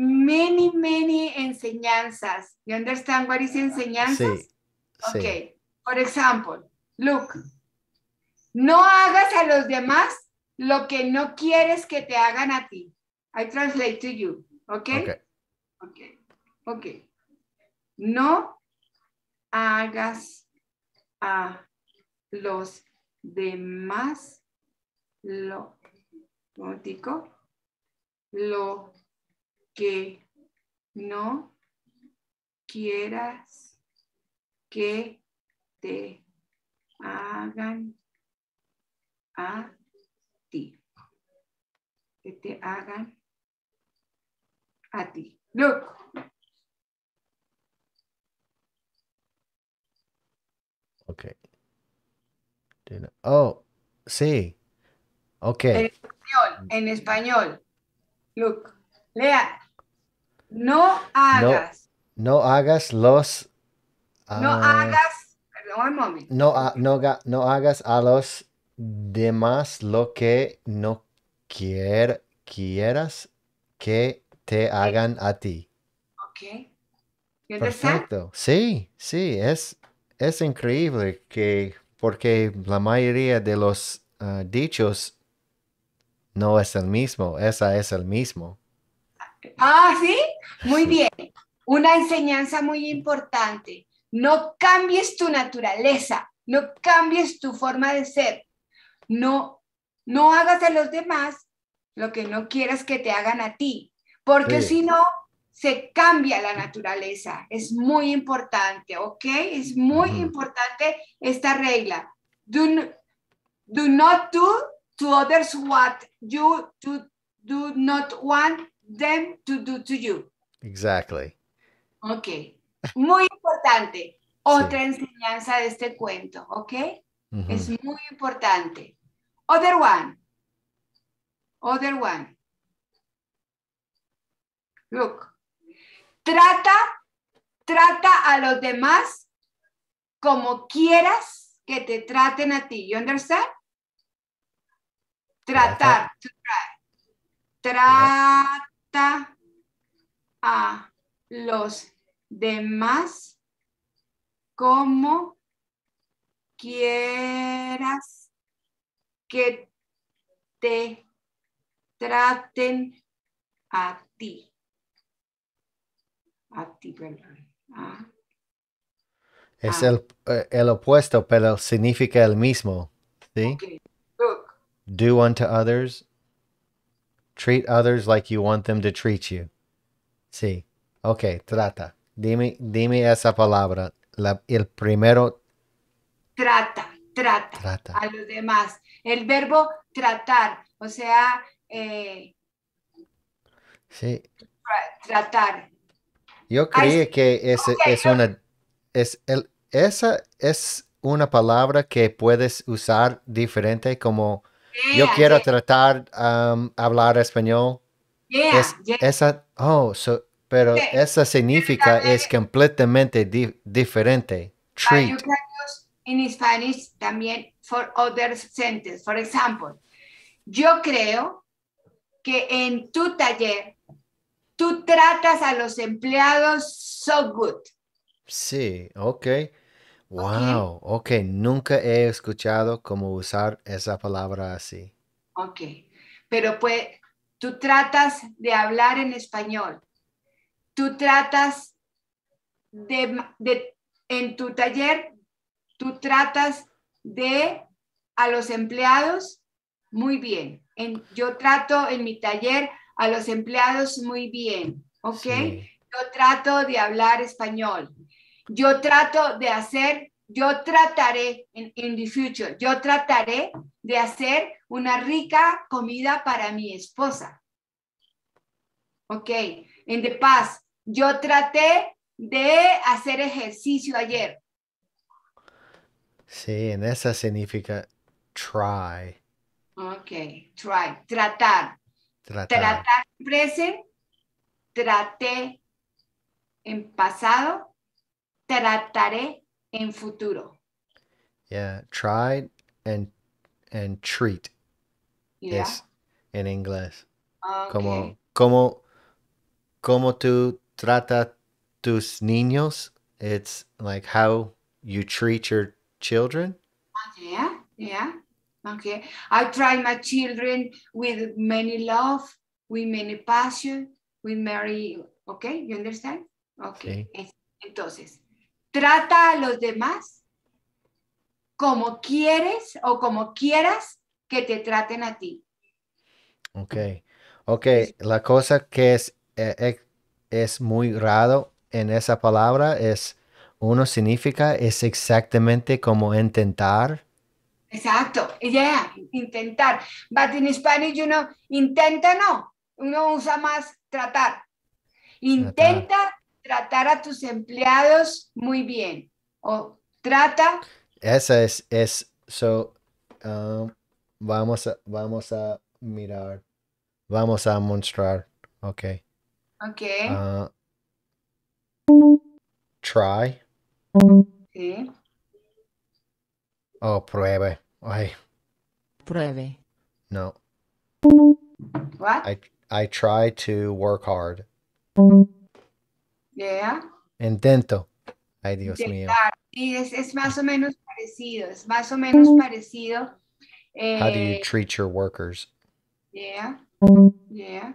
enseñanzas. You understand what is enseñanzas? Sí, sí. Okay. For example, look, no hagas a los demás lo que no quieres que te hagan a ti. I translate to you. Okay? Okay. Okay. No hagas a los demás lo que no quieras que te hagan a ti. Que te hagan a ti. Look. Okay. Oh, sí. Okay. En español. Look. Lea. No No, hagas. no hagas los. No hagas. Perdón un momento. No hagas a los demás lo que no quieras que te hagan a ti. Ok. You understand? Perfecto. Sí, sí, es increíble que porque la mayoría de los dichos no es el mismo, esa es el mismo. Ah, ¿sí? Muy Sí, bien. Una enseñanza muy importante. No cambies tu naturaleza, no cambies tu forma de ser. No hagas a los demás lo que no quieras que te hagan a ti, porque sí. si no, se cambia la naturaleza. Es muy importante, ¿ok? Es muy Ujú. importante esta regla. Do not do to others what you do not want them to do to you. Exactly. Ok. Muy importante. importante. Otra enseñanza de este cuento, ¿ok? Es muy importante. Other one. Other one. Look. Trata a los demás como quieras que te traten a ti. You understand? Tratar. To try. Trata a los demás como quieras que te traten a ti. A ti, perdón. Es el opuesto, pero significa el mismo. ¿Sí? Okay. Look. Do unto others. Treat others like you want them to treat you. Sí. Ok, trata. Dime esa palabra. El primero. Trata a los demás. El verbo tratar, o sea, sí. Tratar. Yo creía que esa es una palabra que puedes usar diferente como yo quiero tratar hablar español. Pero esa significa es completamente diferente. Treat. You can use in Spanish también for other sentences. For example, yo creo que en tu taller tú tratas a los empleados so good. Sí, ok. Wow, ok. Nunca he escuchado cómo usar esa palabra así. Ok, pero pues tú tratas de hablar en español. Tú tratas en tu taller, tú tratas de a los empleados muy bien. Yo trato en mi taller a los empleados muy bien, ¿ok? Sí. Yo trato de hablar español. Yo trataré in the future, yo trataré de hacer una rica comida para mi esposa. Ok, in the past, yo traté de hacer ejercicio ayer. Sí, en esa significa try. Ok, try, tratar. Tratar present, traté en pasado, trataré en futuro. Yeah, tried and treat. Yeah. Es en inglés. Okay. Como tú tratas tus niños. It's like how you treat your children. Yeah. Okay. I try my children with many love, with many passion, with many, okay, you understand? Okay. Sí. Entonces, trata a los demás como quieres o como quieras que te traten a ti. Ok. La cosa que es muy raro en esa palabra es, uno significa, es exactamente como intentar. Exacto, yeah, intentar. But in Spanish, intenta no, uno usa más tratar. Intenta tratar a tus empleados muy bien. O trata. Esa vamos a mirar, vamos a mostrar. Ok. Ok. Try. Sí. Oh, pruebe. Ay, Pruebe. no. What? I try to work hard. Yeah. Intento. Ay, Dios mío. Sí, es más o menos parecido, es más o menos parecido. How do you treat your workers? Yeah. Yeah.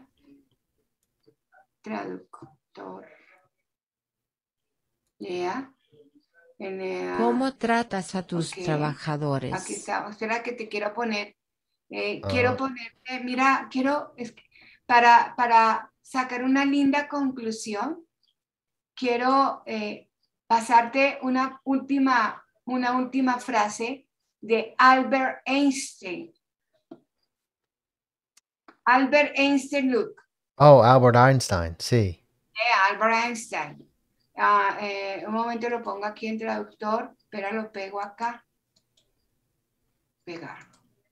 Traductor. Yeah. ¿Cómo tratas a tus Okay. trabajadores? Aquí estamos. Espera que te quiero poner. Quiero ponerte, mira, para sacar una linda conclusión, quiero pasarte una última frase de Albert Einstein. Albert Einstein, look. Oh, Albert Einstein, sí. Yeah, Albert Einstein. Un momento lo pongo aquí en traductor. Espera, lo pego acá. Pegar.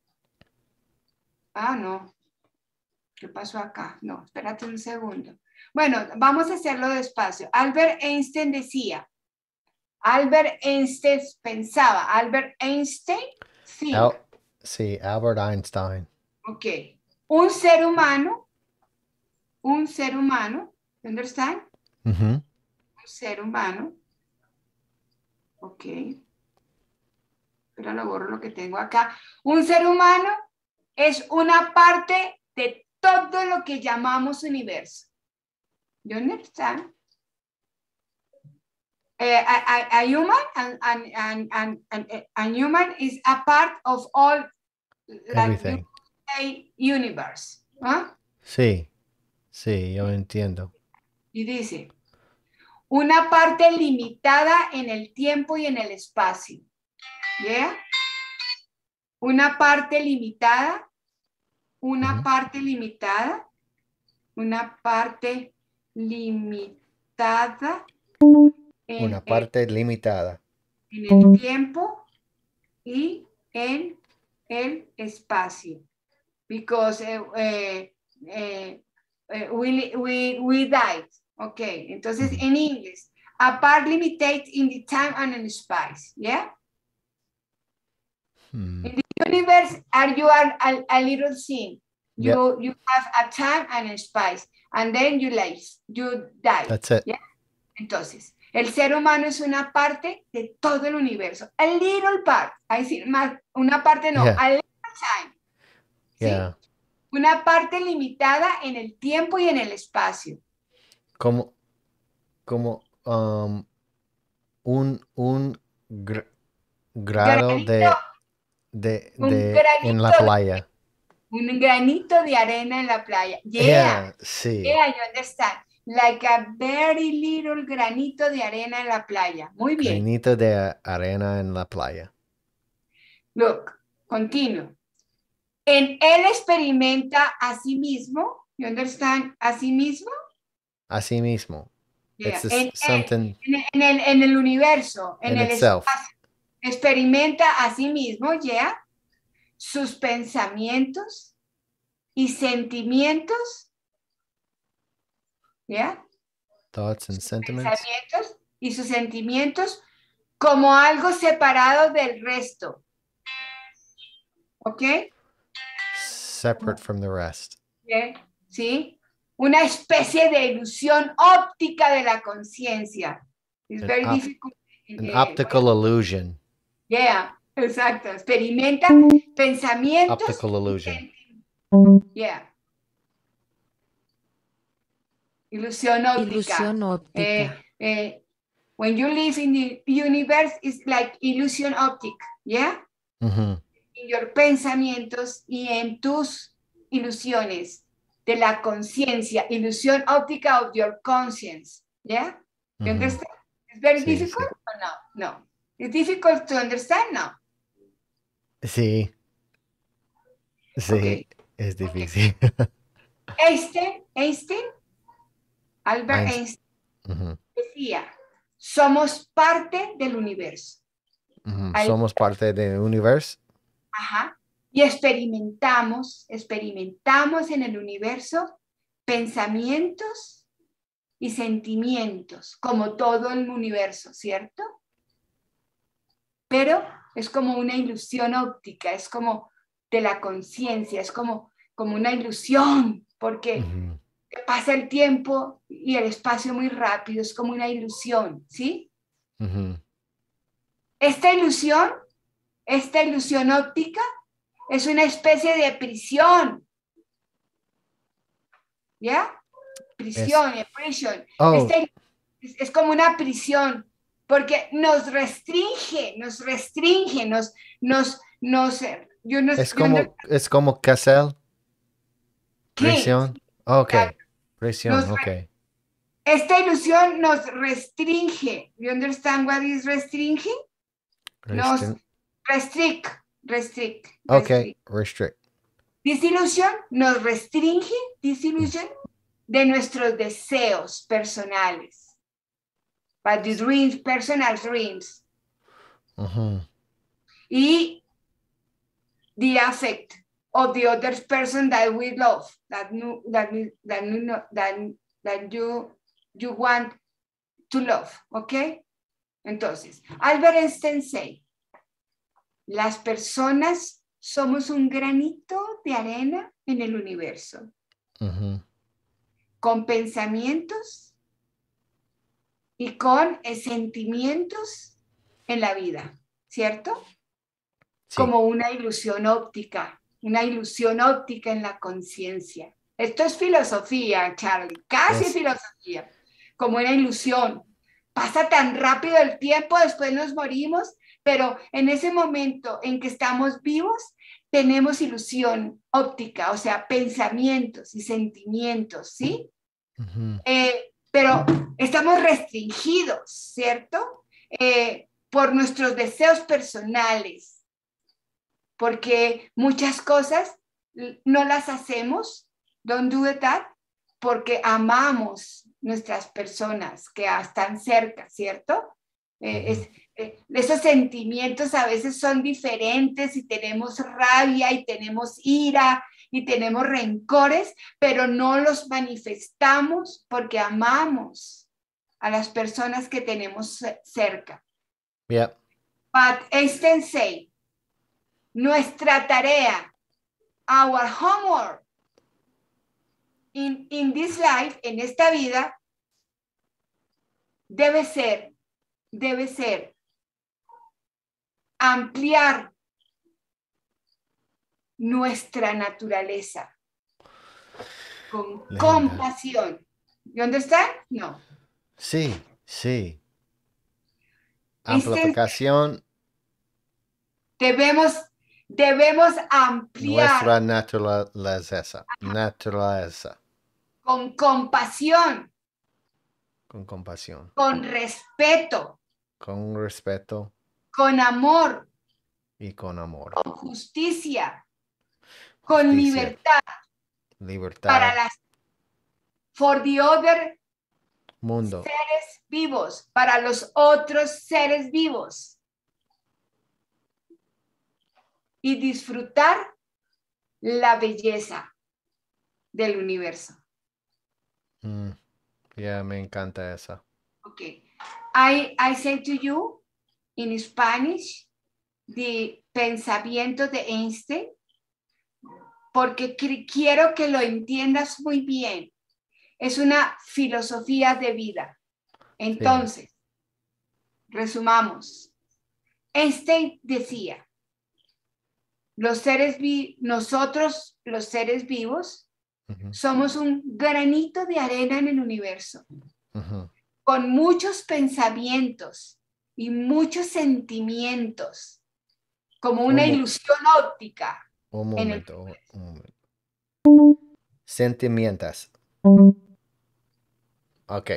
No. ¿Qué pasó acá? No, espérate un segundo. Bueno, vamos a hacerlo despacio. Albert Einstein decía, Albert Einstein pensaba, Albert Einstein, sí. Sí, Albert Einstein. Ok. Un ser humano, you understand? Un ser humano. Ok. Pero lo borro lo que tengo acá. Un ser humano es una parte de todo lo que llamamos universo. You understand? A human is a part of all Everything. universe. ¿Ah? Sí, yo entiendo. Y dice, una parte limitada en el tiempo y en el espacio. ¿Yeah? Una parte limitada, una parte limitada una parte limitada una parte limitada en el tiempo y en el espacio. Because we died. Ok, entonces en inglés, a part limited in the time and in space. Yeah? In the universe, are you a little thing? You have a time and a space, and then you die. That's it. ¿Yeah? Entonces, el ser humano es una parte de todo el universo. A little part. Es decir, una parte no, a little time. ¿Sí? Yeah. Una parte limitada en el tiempo y en el espacio. Como un grado en la playa. Un granito de arena en la playa. Sí. Yeah, you understand. Like a very little granito de arena en la playa. Muy bien. Granito de arena en la playa. Look, continuo. En él experimenta a sí mismo. You understand? A sí mismo. A sí mismo. Yeah. En el universo, en el itself. espacio. Experimenta a sí mismo, yeah, sus pensamientos y sentimientos, yeah. Thoughts and sentiments. Pensamientos y sus sentimientos como algo separado del resto. ¿Ok? Separate from the rest. Yeah. ¿Sí? Una especie de ilusión óptica de la conciencia. It's very difficult. An optical illusion. Yeah, exacto. Experimenta pensamientos. Optical illusion. Yeah. Ilusión óptica. Ilusión óptica. When you live in the universe, it's like illusion optic. Yeah. En your pensamientos y en tus ilusiones de la conciencia. Ilusión óptica of your conscience. Yeah. You understand? It's very difficult or no? No. It's difficult to understand now. Sí. Sí, es difícil. Albert Einstein decía, somos parte del universo. Somos parte del universo. Ajá. Y experimentamos en el universo pensamientos y sentimientos, como todo el universo, ¿cierto? Pero es como una ilusión óptica, es como de la conciencia, es como una ilusión, porque pasa el tiempo y el espacio muy rápido, es como una ilusión, ¿sí? Esta ilusión óptica es una especie de prisión, ¿ya? Prisión. Oh. Es como una prisión, porque nos restringe, es como cárcel. Prisión. Ok. Prisión, ok. Esta ilusión nos restringe. You understand what is restringing? Nos restrict. Ok, restrict. Disilusión nos restringe, de nuestros deseos personales. but the dreams, personal dreams. Ujú. Y the affect of the other person that we love, that you want to love, ¿ok? Entonces, Albert Einstein say, las personas somos un granito de arena en el universo, Ujú. con pensamientos y con sentimientos en la vida, ¿cierto? Sí. Como una ilusión óptica en la conciencia. Esto es filosofía, Charlie, casi Yes. filosofía, como una ilusión. Pasa tan rápido el tiempo, después nos morimos, pero en ese momento en que estamos vivos, tenemos ilusión óptica, o sea, pensamientos y sentimientos, ¿sí? Ujú. Pero estamos restringidos, ¿cierto? Por nuestros deseos personales, porque muchas cosas no las hacemos, don't do that, porque amamos nuestras personas que están cerca, ¿cierto? Esos sentimientos a veces son diferentes y tenemos rabia y tenemos ira y tenemos rencores, pero no los manifestamos porque amamos a las personas que tenemos cerca. Yep. But Einstein say, nuestra tarea, our homework in this life, en esta vida, debe ser ampliar nuestra naturaleza con Linda. compasión. ¿You understand? No. Sí, sí. Este- Amplificación, Debemos ampliar nuestra naturaleza. Naturaleza. con compasión, Con compasión. con respeto, Con respeto con amor, y con amor. con justicia, con Justicia, libertad libertad. for the other Mundo. seres vivos, para los otros seres vivos. Y disfrutar la belleza del universo. Ya me encanta esa. Okay. I say to you in Spanish the pensamiento de Einstein porque quiero que lo entiendas muy bien. Es una filosofía de vida. Entonces, resumamos. Einstein decía, nosotros los seres vivos somos un granito de arena en el universo, con muchos pensamientos y muchos sentimientos, como una ilusión óptica. Un momento. Sentimientos. Ok,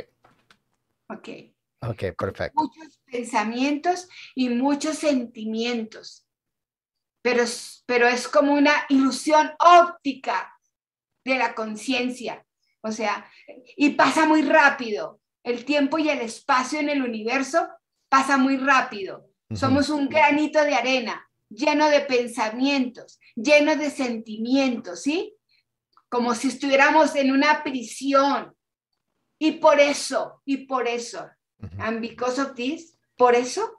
perfecto. Muchos pensamientos y muchos sentimientos, pero es como una ilusión óptica de la conciencia, o sea, y pasa muy rápido. El tiempo y el espacio en el universo pasa muy rápido. Somos un granito de arena lleno de pensamientos, lleno de sentimientos, ¿sí? Como si estuviéramos en una prisión. Y por eso, and because of this, por eso,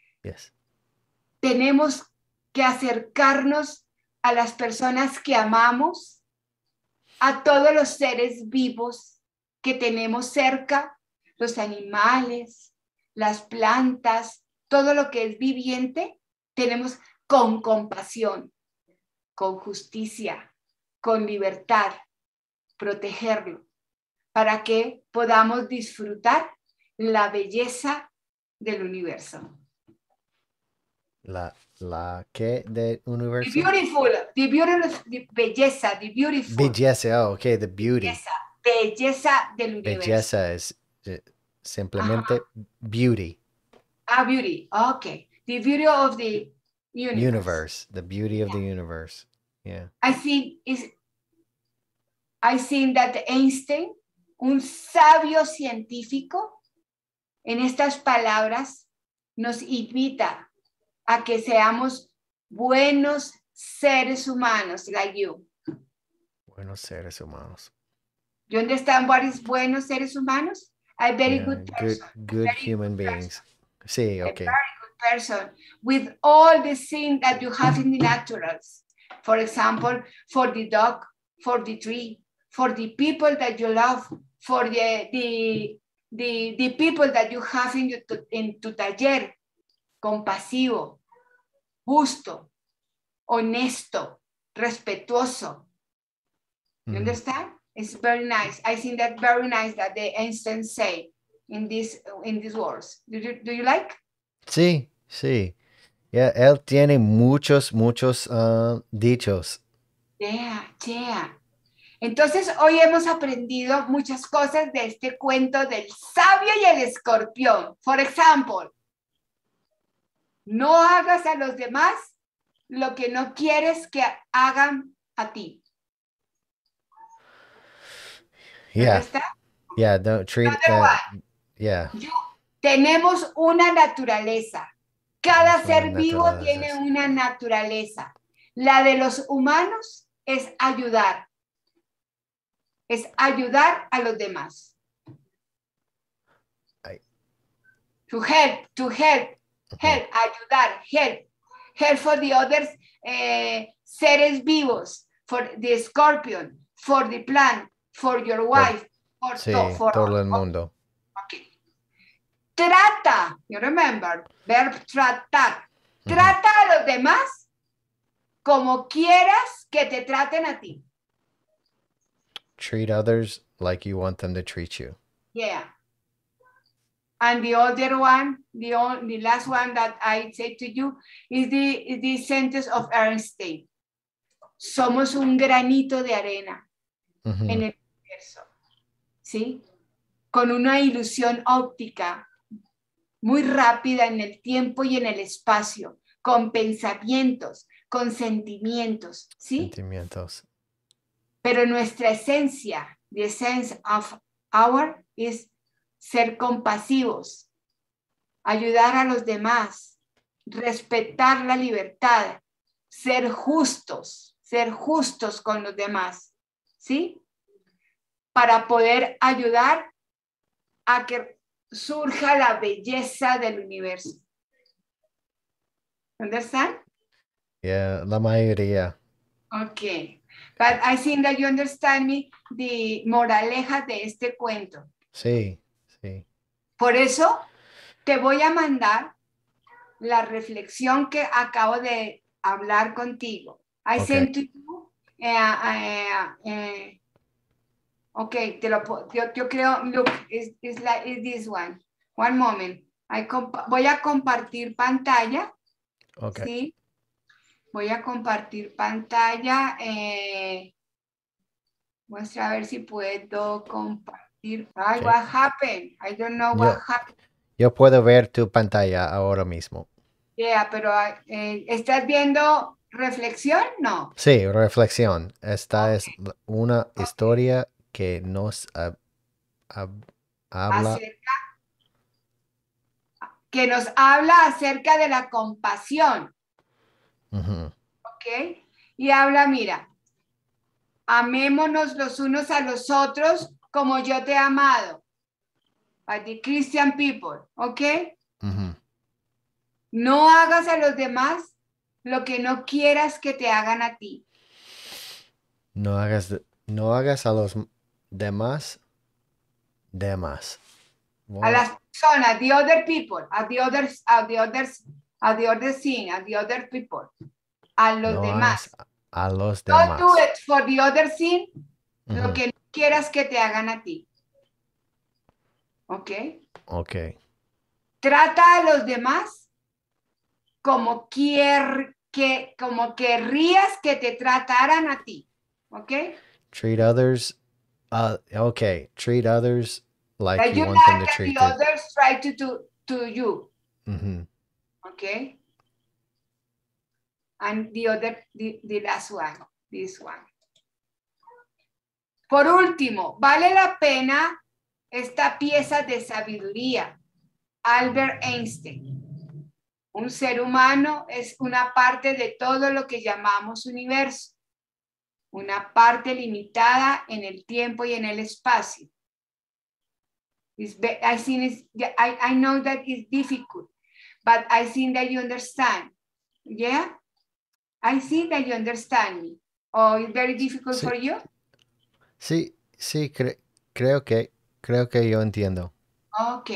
tenemos que acercarnos a las personas que amamos, a todos los seres vivos que tenemos cerca, los animales, las plantas, todo lo que es viviente, tenemos con compasión, con justicia, con libertad, protegerlo, para que podamos disfrutar la belleza del universo. ¿La qué del universo? The belleza, the beautiful. Belleza, ok, the beauty. Belleza del universo. Belleza es simplemente beauty. Beauty, okay. The beauty of the universe. The beauty of the universe. Yeah. I think that Einstein, un sabio científico, en estas palabras nos invita a que seamos buenos seres humanos, like you. Buenos seres humanos. You understand what is buenos seres humanos? A very Yeah, good person. good human beings. Sí, A okay. very good person with all the things that you have in the naturals. For example, for the dog, for the tree, for the people that you love, for the people that you have in tu taller. Compasivo, justo, honesto, respetuoso. You understand? It's very nice. I think that's very nice that the Einstein say in these words. Do you like? Sí, sí. Yeah, él tiene muchos dichos. Yeah. Entonces, hoy hemos aprendido muchas cosas de este cuento del sabio y el escorpión. For example, no hagas a los demás lo que no quieres que hagan a ti. Yeah. ¿Está? Yeah, don't treat yeah. Tenemos una naturaleza. Cada Tenemos una ser vivo naturaleza. tiene una naturaleza. La de los humanos es ayudar. Es ayudar a los demás. To help, ayudar, help for the others, seres vivos, for the scorpion, for the plant, for your wife, for todo el mundo. Okay. Trata, you remember, verb tratar. Trata a los demás como quieras que te traten a ti. Treat others like you want them to treat you. Yeah. And the other one, the last one that I say to you is the sentence of Einstein. Somos un granito de arena en el universo. ¿Sí? Con una ilusión óptica muy rápida en el tiempo y en el espacio, con pensamientos, con sentimientos, ¿sí? Sentimientos. Pero nuestra esencia, the essence of our is ser compasivos, ayudar a los demás, respetar la libertad, ser justos con los demás, ¿sí? Para poder ayudar a que surja la belleza del universo. Understand? Yeah, la mayoría. Okay. But I think that you understand me, the moraleja de este cuento. Sí. Por eso te voy a mandar la reflexión que acabo de hablar contigo. I sent to you. Okay, yo creo, look, is this one. One moment. Voy a compartir pantalla. Okay. Sí. Voy a compartir pantalla. Muestra a ver si puedo compartir. Ay, what happened? I don't know what happened. Yo puedo ver tu pantalla ahora mismo. Yeah, pero ¿estás viendo reflexión? No. Sí, reflexión. Esta es una historia que nos habla. Que nos habla acerca de la compasión. ¿Ok? Y habla, mira, amémonos los unos a los otros como yo te he amado. By the Christian people, ¿ok? No hagas a los demás lo que no quieras que te hagan a ti. No hagas a los demás. Wow. A las personas, the other people, a the other people. A los demás. A los demás. Don't do it for the other sin, lo que no quieras que te hagan a ti. ¿Ok? Ok. Trata a los demás como querrías que te trataran a ti. ¿Ok? Treat others, treat others like you want them to treat the others try to do to you. Okay? And the last one, this one. Por último, vale la pena esta pieza de sabiduría. Albert Einstein. Un ser humano es una parte de todo lo que llamamos universo, una parte limitada en el tiempo y en el espacio. I know that it's difficult, but I think that you understand. Yeah? I think that you understand me. Oh, it's very difficult Sí, for you? sí, sí, creo que yo entiendo. Ok.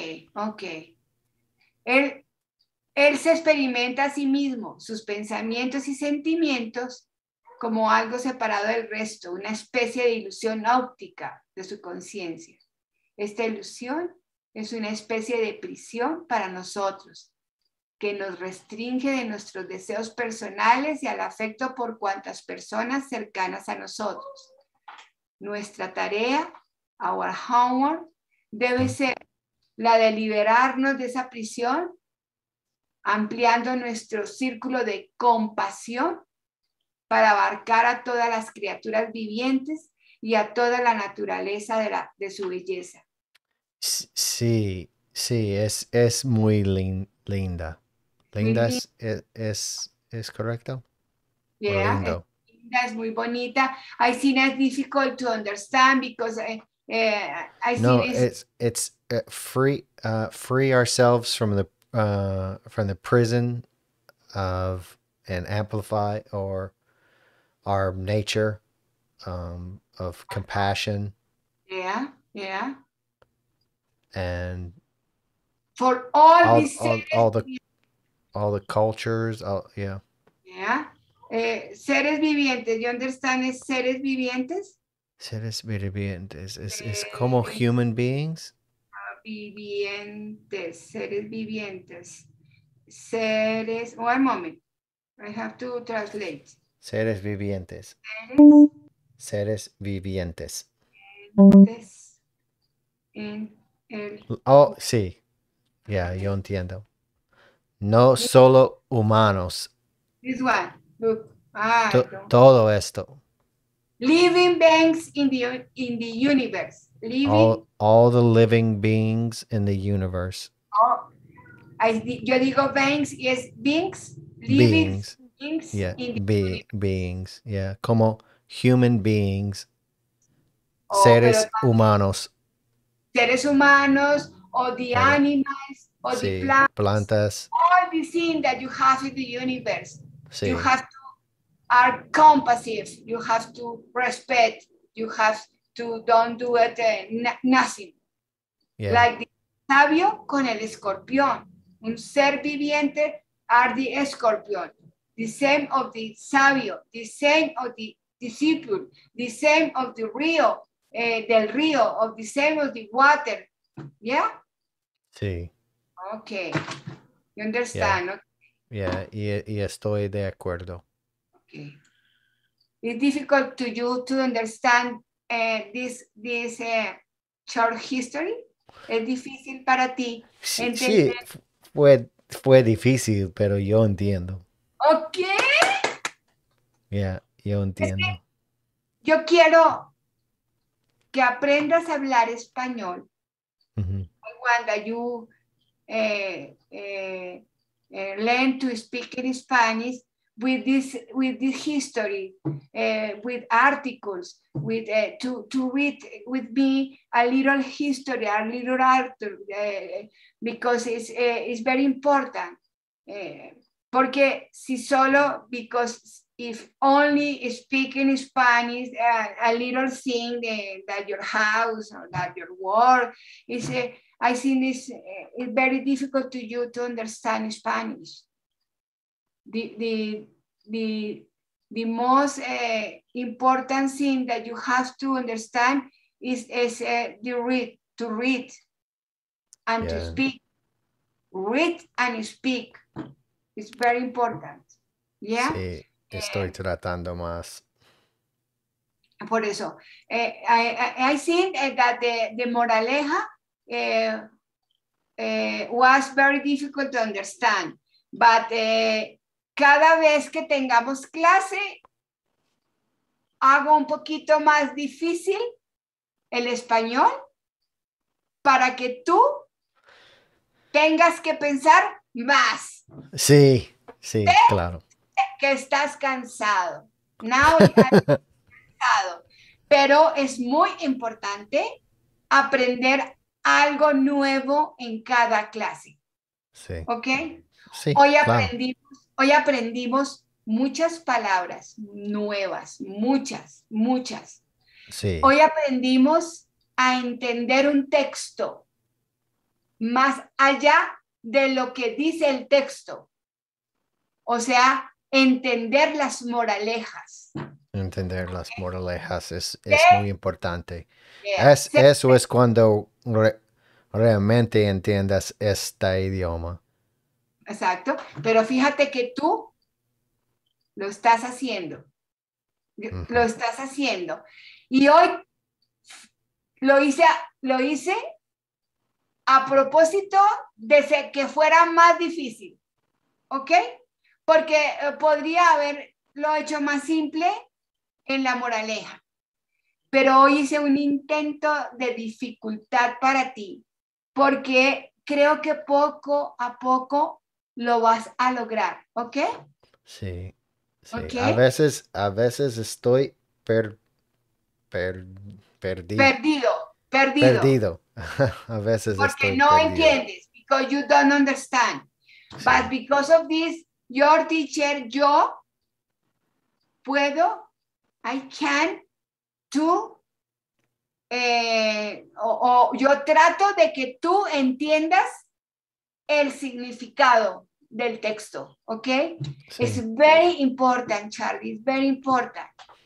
Él se experimenta a sí mismo, sus pensamientos y sentimientos, como algo separado del resto, una especie de ilusión óptica de su conciencia. Esta ilusión es una especie de prisión para nosotros, que nos restringe de nuestros deseos personales y al afecto por cuantas personas cercanas a nosotros. Nuestra tarea, our homework, debe ser la de liberarnos de esa prisión, ampliando nuestro círculo de compasión para abarcar a todas las criaturas vivientes y a toda la naturaleza de su belleza. Sí, es muy linda. Linda es correcto? O Yeah, lindo. es muy bonita. I think it's difficult to understand because I No, think it's free ourselves from the prison of and amplify or our nature of compassion yeah. and For all all these all seres, all the all the cultures. Yeah. yeah. Seres vivientes, you understand es seres vivientes? Seres vivientes es como human beings. Seres vivientes. Seres, one moment, I have to translate. Seres vivientes. Seres vivientes. En el, Oh, sí. Ya, yo entiendo. No solo humanos. this one, look. Todo esto. Living beings in the universe. All the living beings in the universe. Yo digo beings y es beings, living Beings. beings Yeah, in the universe. beings. Yeah, como human beings. Oh, pero Seres humanos. seres humanos or the Pero, animals or the sí, plants, plantas. all the things that you have in the universe. Sí. You have to are compassionate. You have to respect. You have to don't do it nothing. Yeah. Like the sabio con el escorpión. Un ser viviente are the escorpión. The same of the sabio. The same of the disciple. The same of the río. Del río. Of the same of the water. Yeah? Sí. Okay. You understand? Yeah, y estoy de acuerdo. Okay. It's difficult to you to understand this short history. Es difícil para ti entender. Sí, fue difícil, pero yo entiendo. Ok. Yeah, yo entiendo. Yo quiero que aprendas a hablar español. I want that you learn to speak in Spanish with this history, with articles, with to read with me a little history, a little article, because it's very important. Porque si solo, because if only speaking Spanish, a little thing that your house or that your work is, I think it's very difficult to you to understand Spanish. The most important thing that you have to understand is to read and to speak. Read and speak. It's very important. Yeah. Sí, estoy tratando más. Por eso, I think that the moraleja was very difficult to understand, but cada vez que tengamos clase, hago un poquito más difícil el español para que tú tengas que pensar más. Sí, sí, claro. Que estás cansado. Now I'm cansado. Pero es muy importante aprender algo nuevo en cada clase. Sí, ¿Ok? sí, Hoy claro. aprendimos muchas palabras nuevas, muchas. Sí, Hoy aprendimos a entender un texto más allá de lo que dice el texto. O sea, entender las moralejas. entender las moralejas es muy ¿Sí? importante. Yeah. Eso es cuando realmente entiendas este idioma. Exacto. Pero fíjate que tú lo estás haciendo. Lo estás haciendo. Y hoy lo hice a propósito de que fuera más difícil. ¿Ok? Porque podría haberlo hecho más simple en la moraleja. Pero hoy hice un intento de dificultad para ti, porque creo que poco a poco lo vas a lograr, ¿ok? Sí, sí. ¿Ok? A veces estoy per, per- perdi- Perdido, perdido. A veces porque estoy no perdido. entiendes, because you don't understand. But Sí, because of this, your teacher, yo puedo, I can, tú, o yo trato de que tú entiendas el significado del texto, ¿ok? sí. It's very important, Charlie, it's very important.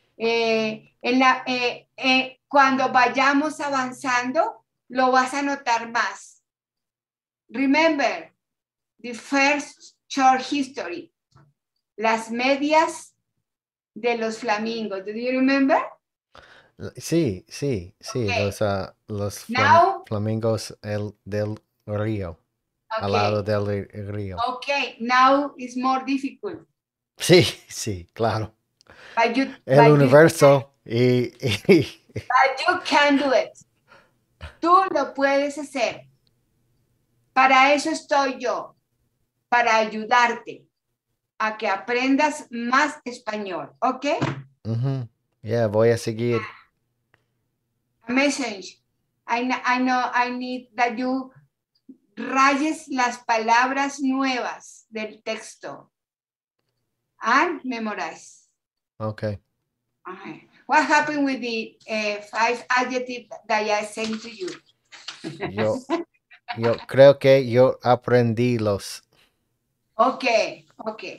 Cuando vayamos avanzando, lo vas a notar más. Remember, the first short history, las medias de los flamingos. Do you remember? Sí, sí, sí. Okay. Los Now, flamingos del río, al lado okay, del río. okay, now it's more difficult. Sí, sí, claro. But you, El but you, universo but you can do it. Tú lo puedes hacer. Para eso estoy yo, para ayudarte a que aprendas más español, ¿ok? Ujú. Yeah, voy a seguir. A message. I know I need that you rayes las palabras nuevas del texto and memorize. Okay. Okay. What happened with the 5 adjectives that I sent to you? Yo creo que yo aprendí los. Okay.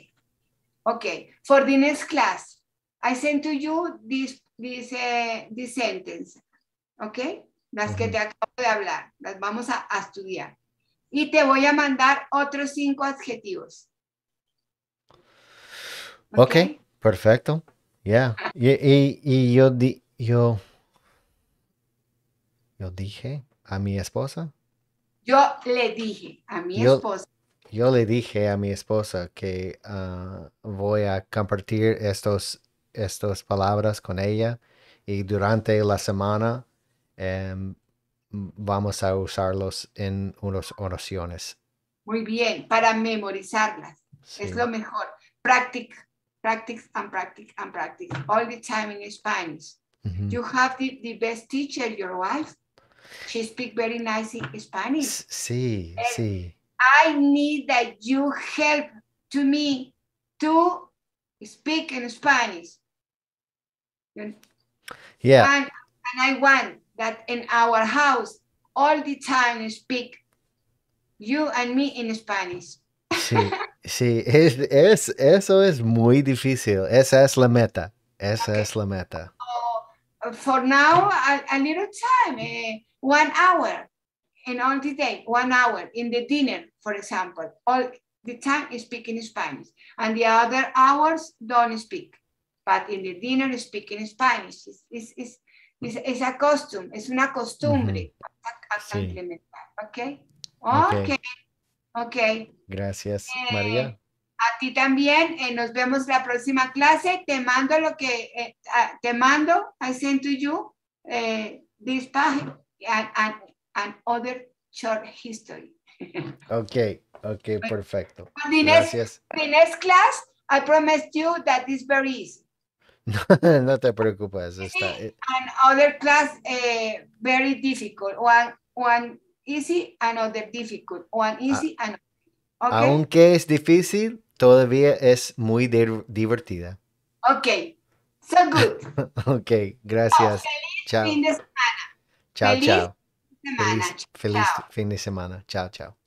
For the next class, I sent to you this sentence. Okay? Las que te acabo de hablar, las vamos a estudiar. Y te voy a mandar otros 5 adjetivos. Okay, perfecto. Yeah. Y yo dije a mi esposa. Yo le dije a mi Yo, esposa. yo le dije a mi esposa que voy a compartir estas palabras con ella y durante la semana vamos a usarlos en unas oraciones. Muy bien, para memorizarlas. Sí. Es lo mejor. Practice and practice. All the time in Spanish. You have the best teacher, your wife. She speaks very nice in Spanish. Sí, sí. I need that you help to me to speak in Spanish. Yeah. And I want that in our house all the time speak you and me in Spanish. Sí, sí, eso es muy difícil. Esa es la meta. Esa es la meta. For now, a little time, 1 hour in all the day, 1 hour in the dinner, for example, all the time speak in Spanish, and the other hours don't speak, but in the dinner speak in Spanish. Es a costumbre, es una costumbre a implementar, ¿ok? Ok. Gracias, María. A ti también, nos vemos la próxima clase. Te mando lo que, I send to you this page and other short history. Ok, perfecto. For the Gracias. next class, I promised you that is very easy. No te preocupes. And other class, very difficult. One easy, another difficult. One easy, another. Okay? Aunque es difícil, todavía es muy divertida. Ok. So good. Ok, gracias. Feliz Chao. fin de semana. Chao, Feliz chao. semana. Feliz Chao. fin de semana. Chao, chao.